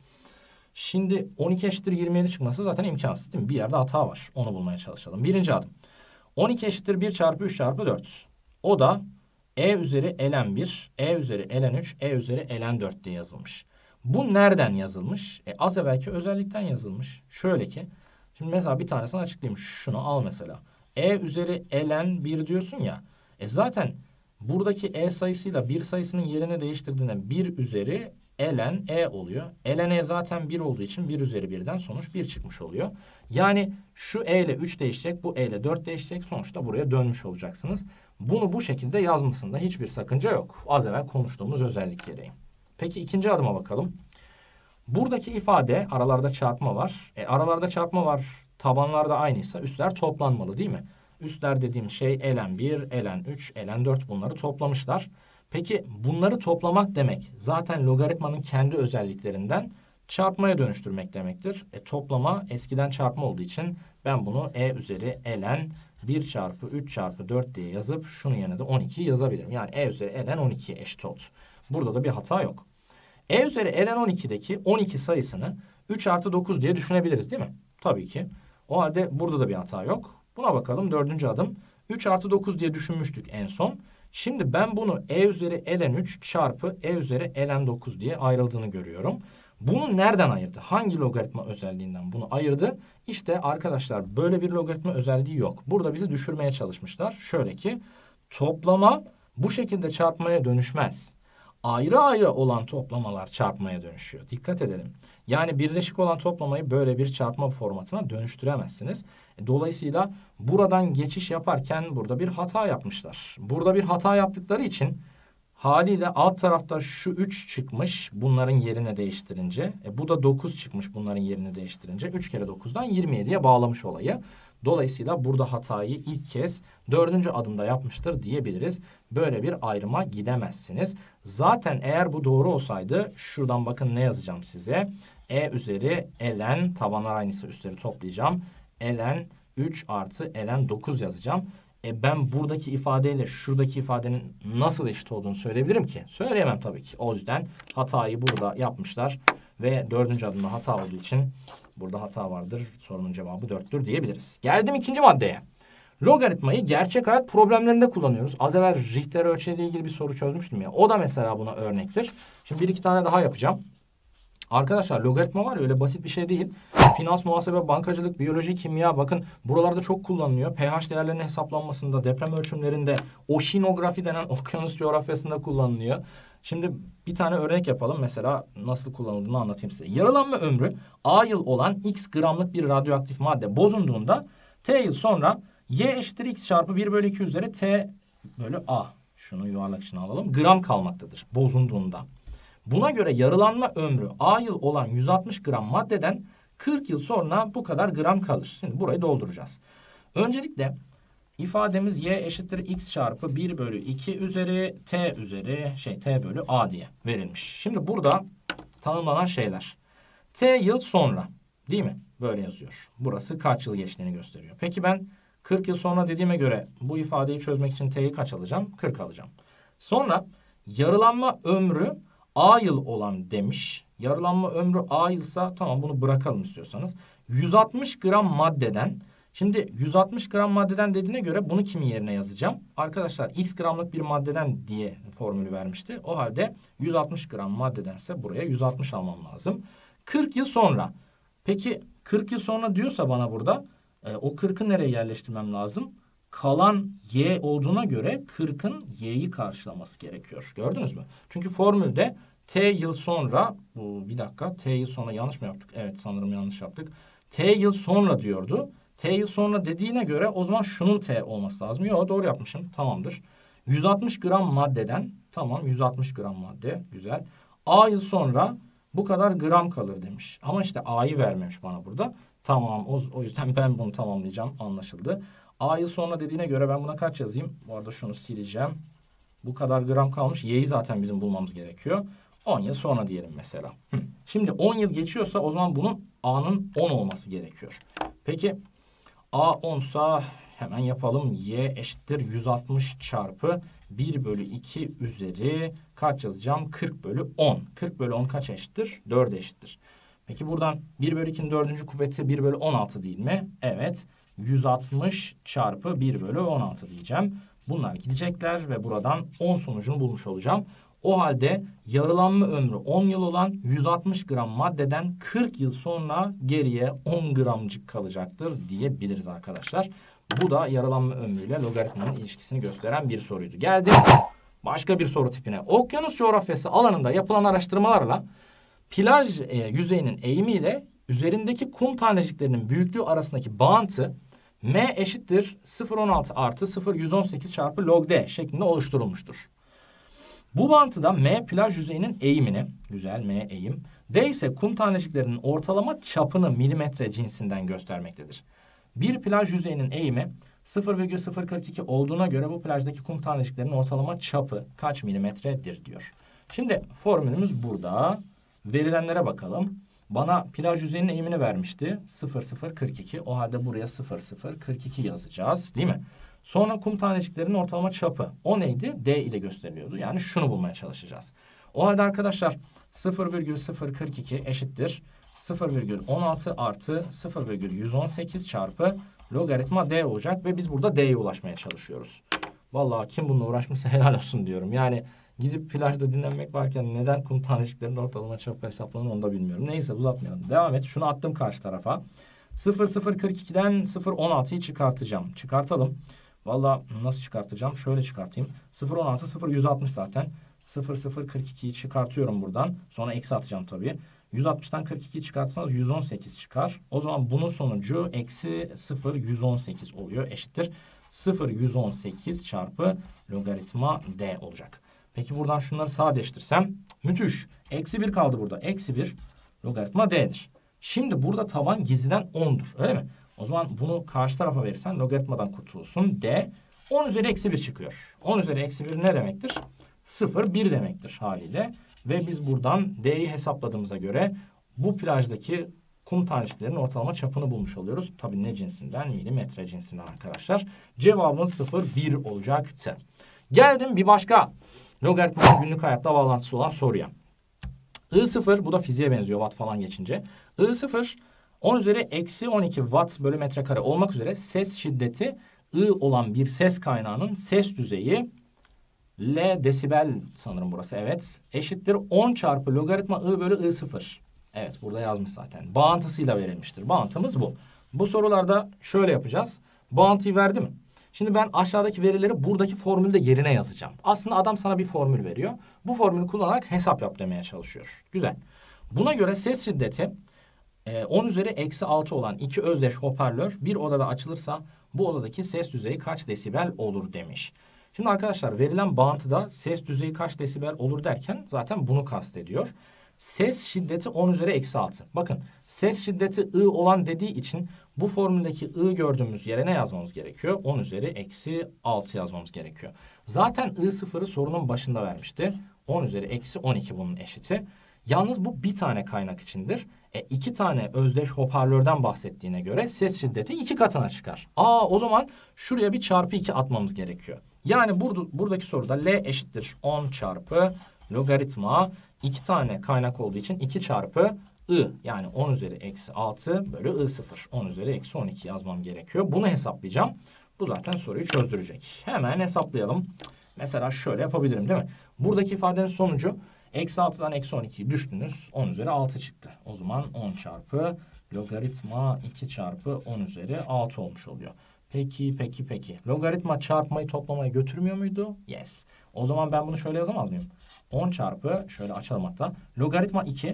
Şimdi on iki eşittir yirmi yedi çıkması zaten imkansız değil mi? Bir yerde hata var. Onu bulmaya çalışalım. Birinci adım. on iki eşittir bir çarpı üç çarpı dört. O da e üzeri ln bir, e üzeri ln üç, e üzeri ln dört diye yazılmış. Bu nereden yazılmış? E, az evvelki özellikten yazılmış. Şöyle ki, şimdi mesela bir tanesini açıklayayım. Şunu al mesela. E üzeri ln bir diyorsun ya. E zaten buradaki e sayısıyla bir sayısının yerini değiştirdiğinde bir üzeri ln e oluyor. ln e zaten bir olduğu için bir üzeri birden sonuç bir çıkmış oluyor. Yani şu e ile üç değişecek, bu e ile dört değişecek. Sonuçta buraya dönmüş olacaksınız. Bunu bu şekilde yazmasında hiçbir sakınca yok. Az evvel konuştuğumuz özellik gereği. Peki ikinci adıma bakalım. Buradaki ifade aralarda çarpma var. E, aralarda çarpma var. Tabanlarda aynıysa üstler toplanmalı değil mi? Üstler dediğim şey ln bir, ln üç, ln dört bunları toplamışlar. Peki bunları toplamak demek zaten logaritmanın kendi özelliklerinden çarpmaya dönüştürmek demektir. E, toplama eskiden çarpma olduğu için ben bunu e üzeri ln bir çarpı üç çarpı dört diye yazıp şunun yerine de on iki yazabilirim. Yani e üzeri ln on iki'ye eşit oldu. Burada da bir hata yok. E üzeri ln on iki'deki on iki sayısını üç artı dokuz diye düşünebiliriz değil mi? Tabii ki. O halde burada da bir hata yok. Buna bakalım dördüncü adım. üç artı dokuz diye düşünmüştük en son. Şimdi ben bunu e üzeri ln üç çarpı e üzeri ln dokuz diye ayrıldığını görüyorum. Bunu nereden ayırdı? Hangi logaritma özelliğinden bunu ayırdı? İşte arkadaşlar böyle bir logaritma özelliği yok. Burada bizi düşürmeye çalışmışlar. Şöyle ki toplama bu şekilde çarpmaya dönüşmez. Ayrı ayrı olan toplamalar çarpmaya dönüşüyor. Dikkat edelim. Yani birleşik olan toplamayı böyle bir çarpma formatına dönüştüremezsiniz. Dolayısıyla buradan geçiş yaparken burada bir hata yapmışlar. Burada bir hata yaptıkları için haliyle alt tarafta şu üç çıkmış bunların yerine değiştirince. E bu da dokuz çıkmış bunların yerine değiştirince. üç kere dokuzdan yirmi yediye bağlamış olayı. Dolayısıyla burada hatayı ilk kez dördüncü adımda yapmıştır diyebiliriz. Böyle bir ayrıma gidemezsiniz. Zaten eğer bu doğru olsaydı şuradan bakın ne yazacağım size. E üzeri ln tabanlar aynısı üstleri toplayacağım. ln üç artı ln dokuz yazacağım. E ben buradaki ifadeyle şuradaki ifadenin nasıl eşit olduğunu söyleyebilirim ki? Söyleyemem tabii ki. O yüzden hatayı burada yapmışlar. Ve dördüncü adımda hata olduğu için burada hata vardır. Sorunun cevabı dörttür diyebiliriz. Geldim ikinci maddeye. Logaritmayı gerçek hayat problemlerinde kullanıyoruz. Az evvel Richter ölçeğiyle ilgili bir soru çözmüştüm ya. O da mesela buna örnektir. Şimdi bir iki tane daha yapacağım. Arkadaşlar logaritma var ya, öyle basit bir şey değil. Finans, muhasebe, bankacılık, biyoloji, kimya, bakın buralarda çok kullanılıyor. pH değerlerinin hesaplanmasında, deprem ölçümlerinde, oşinografi denen okyanus coğrafyasında kullanılıyor. Şimdi bir tane örnek yapalım. Mesela nasıl kullanıldığını anlatayım size. Yarılanma ömrü A yıl olan X gramlık bir radyoaktif madde bozunduğunda T yıl sonra Y eşittir X çarpı bir bölü iki üzeri T bölü A. Şunu yuvarlak içine alalım. Gram kalmaktadır bozunduğunda. Buna göre yarılanma ömrü A yıl olan yüz altmış gram maddeden kırk yıl sonra bu kadar gram kalır. Şimdi burayı dolduracağız. Öncelikle ifademiz Y eşittir X çarpı bir bölü iki üzeri T üzeri şey T bölü A diye verilmiş. Şimdi burada tanımlanan şeyler. T yıl sonra, değil mi? Böyle yazıyor. Burası kaç yıl geçtiğini gösteriyor. Peki ben kırk yıl sonra dediğime göre bu ifadeyi çözmek için T'yi kaç alacağım? kırk alacağım. Sonra yarılanma ömrü A yıl olan demiş. Yarılanma ömrü A yılsa tamam, bunu bırakalım istiyorsanız. yüz altmış gram maddeden, şimdi yüz altmış gram maddeden dediğine göre bunu kimin yerine yazacağım? Arkadaşlar X gramlık bir maddeden diye formülü vermişti. O halde yüz altmış gram maddedense buraya yüz altmış almam lazım. kırk yıl sonra. Peki kırk yıl sonra diyorsa bana burada e, o kırkı nereye yerleştirmem lazım? Kalan Y olduğuna göre kırkın Y'yi karşılaması gerekiyor. Gördünüz mü? Çünkü formülde T yıl sonra, bu bir dakika, T yıl sonra yanlış mı yaptık? Evet, sanırım yanlış yaptık. T yıl sonra diyordu. T yıl sonra dediğine göre o zaman şunun T olması lazım. Yok, doğru yapmışım. Tamamdır. yüz altmış gram maddeden, tamam yüz altmış gram madde, güzel. A yıl sonra bu kadar gram kalır demiş. Ama işte A'yı vermemiş bana burada. Tamam, o, o yüzden ben bunu tamamlayacağım, anlaşıldı. A yıl sonra dediğine göre ben buna kaç yazayım? Bu arada şunu sileceğim. Bu kadar gram kalmış. Y'yi zaten bizim bulmamız gerekiyor. on yıl sonra diyelim mesela. Hı. Şimdi on yıl geçiyorsa o zaman bunun A'nın on olması gerekiyor. Peki A onsa hemen yapalım. Y eşittir yüz altmış çarpı bir bölü iki üzeri kaç yazacağım? kırk bölü on. kırk bölü on kaç eşittir? dörde eşittir. Peki buradan bir bölü ikinin dördüncü kuvveti bir bölü on altı değil mi? Evet. yüz altmış çarpı bir bölü on altı diyeceğim. Bunlar gidecekler ve buradan on sonucunu bulmuş olacağım. O halde yarılanma ömrü on yıl olan yüz altmış gram maddeden kırk yıl sonra geriye on gramcık kalacaktır diyebiliriz arkadaşlar. Bu da yarılanma ömrüyle logaritmanın ilişkisini gösteren bir soruydu. Geldim başka bir soru tipine. Okyanus coğrafyası alanında yapılan araştırmalarla plaj e, yüzeyinin eğimiyle üzerindeki kum taneciklerinin büyüklüğü arasındaki bağıntı M eşittir sıfır virgül on altı artı sıfır virgül yüz on sekiz çarpı log D şeklinde oluşturulmuştur. Bu bağıntıda M plaj yüzeyinin eğimini, güzel M eğim, D ise kum taneciklerinin ortalama çapını milimetre cinsinden göstermektedir. Bir plaj yüzeyinin eğimi sıfır virgül sıfır kırk iki olduğuna göre bu plajdaki kum taneciklerinin ortalama çapı kaç milimetredir diyor. Şimdi formülümüz burada. Verilenlere bakalım. Bana plaj yüzeyinin eğimini vermişti. sıfır virgül sıfır kırk iki. O halde buraya sıfır virgül sıfır kırk iki yazacağız, değil mi? Sonra kum taneciklerinin ortalama çapı. O neydi? D ile gösteriliyordu. Yani şunu bulmaya çalışacağız. O halde arkadaşlar sıfır virgül sıfır kırk iki eşittir sıfır virgül on altı artı sıfır virgül yüz on sekiz çarpı logaritma D olacak ve biz burada D'ye ulaşmaya çalışıyoruz. Vallahi kim bununla uğraşmışsa helal olsun diyorum. Yani gidip plajda dinlenmek varken neden kum taneciklerinin ortalama çapı hesaplanır onu da bilmiyorum. Neyse uzatmayalım. Devam et. Şunu attım karşı tarafa. sıfır virgül sıfır kırk ikiden sıfır virgül on altıyı çıkartacağım. Çıkartalım. Vallahi nasıl çıkartacağım? Şöyle çıkartayım. sıfır virgül on altı sıfır virgül yüz altmış zaten. sıfır virgül sıfır kırk ikiyi çıkartıyorum buradan. Sonra eksi atacağım tabii. yüz altmıştan kırk ikiyi çıkartsanız yüz on sekiz çıkar. O zaman bunun sonucu eksi sıfır virgül yüz on sekiz oluyor. Eşittir sıfır virgül yüz on sekiz çarpı logaritma D olacak. Peki buradan şunları sadeleştirsem müthiş. Eksi bir kaldı burada. Eksi bir logaritma D'dir. Şimdi burada taban gizliden on'dur. Öyle mi? O zaman bunu karşı tarafa verirsen logaritmadan kurtulursun. D on üzeri eksi bir çıkıyor. on üzeri eksi bir ne demektir? sıfır virgül bir demektir haliyle. Ve biz buradan D'yi hesapladığımıza göre bu plajdaki kum taneciklerinin ortalama çapını bulmuş oluyoruz. Tabii ne cinsinden? Milimetre cinsinden arkadaşlar. Cevabın sıfır virgül bir olacaktı. Geldim bir başka logaritmanın günlük hayatta bağlantısı olan soruya. I sıfır, bu da fiziğe benziyor watt falan geçince. I sıfır on üzeri eksi on iki watt bölü metrekare olmak üzere ses şiddeti I olan bir ses kaynağının ses düzeyi L desibel sanırım burası, evet, eşittir on çarpı logaritma I bölü I sıfır. Evet, burada yazmış zaten. Bağıntısıyla verilmiştir. Bağıntımız bu. Bu sorularda şöyle yapacağız. Bağıntıyı verdi mi? Şimdi ben aşağıdaki verileri buradaki formülde yerine yazacağım. Aslında adam sana bir formül veriyor. Bu formülü kullanarak hesap yap demeye çalışıyor. Güzel. Buna göre ses şiddeti on üzeri eksi altı olan iki özdeş hoparlör bir odada açılırsa bu odadaki ses düzeyi kaç desibel olur demiş. Şimdi arkadaşlar verilen bağıntıda ses düzeyi kaç desibel olur derken zaten bunu kastediyor. Ses şiddeti on üzeri eksi altı. Bakın ses şiddeti I olan dediği için bu formüldeki I gördüğümüz yere ne yazmamız gerekiyor? on üzeri eksi altı yazmamız gerekiyor. Zaten I sıfırı sorunun başında vermişti. on üzeri eksi on iki bunun eşiti. Yalnız bu bir tane kaynak içindir. E iki tane özdeş hoparlörden bahsettiğine göre ses şiddeti iki katına çıkar. Aa, o zaman şuraya bir çarpı iki atmamız gerekiyor. Yani burada, buradaki soruda L eşittir on çarpı logaritma iki tane kaynak olduğu için iki çarpı I, yani on üzeri eksi altı bölü I sıfır. on üzeri eksi on iki yazmam gerekiyor. Bunu hesaplayacağım. Bu zaten soruyu çözdürecek. Hemen hesaplayalım. Mesela şöyle yapabilirim değil mi? Buradaki ifadenin sonucu eksi altıdan eksi on ikiyi düştünüz. on üzeri altı çıktı. O zaman on çarpı logaritma iki çarpı on üzeri altı olmuş oluyor. Peki, peki, peki. Logaritma çarpmayı toplamayı götürmüyor muydu? Yes. O zaman ben bunu şöyle yazamaz mıyım? on çarpı, şöyle açalım hatta. Logaritma iki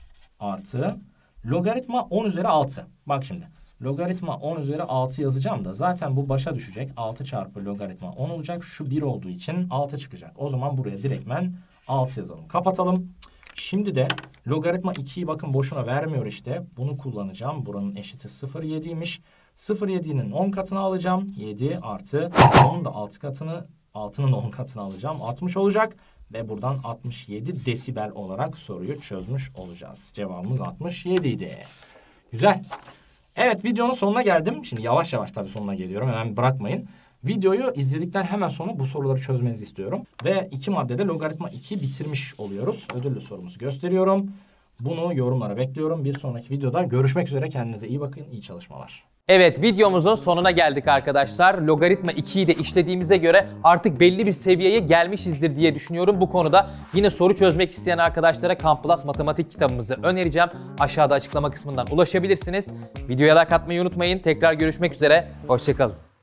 artı logaritma on üzeri altı. Bak şimdi. Logaritma on üzeri altı yazacağım da zaten bu başa düşecek. altı çarpı logaritma on olacak. Şu bir olduğu için altı çıkacak. O zaman buraya direktmen altı yazalım. Kapatalım. Şimdi de logaritma ikiyi bakın boşuna vermiyor işte. Bunu kullanacağım. Buranın eşiti sıfır virgül yediymiş. sıfır virgül yedinin on katını alacağım. yedi artı onun da altı katını, altının on katını alacağım. altmış olacak. Ve buradan altmış yedi desibel olarak soruyu çözmüş olacağız. Cevabımız altmış yedi idi. Güzel. Evet, videonun sonuna geldim. Şimdi yavaş yavaş tabii sonuna geliyorum. Hemen bırakmayın. Videoyu izledikten hemen sonra bu soruları çözmenizi istiyorum. Ve iki maddede logaritma ikiyi bitirmiş oluyoruz. Ödüllü sorumuzu gösteriyorum. Bunu yorumlara bekliyorum. Bir sonraki videoda görüşmek üzere. Kendinize iyi bakın. İyi çalışmalar. Evet, videomuzun sonuna geldik arkadaşlar. Logaritma ikiyi de işlediğimize göre artık belli bir seviyeye gelmişizdir diye düşünüyorum bu konuda. Yine soru çözmek isteyen arkadaşlara Kamplus matematik kitabımızı önereceğim. Aşağıda açıklama kısmından ulaşabilirsiniz. Videoya like atmayı unutmayın. Tekrar görüşmek üzere. Hoşça kalın.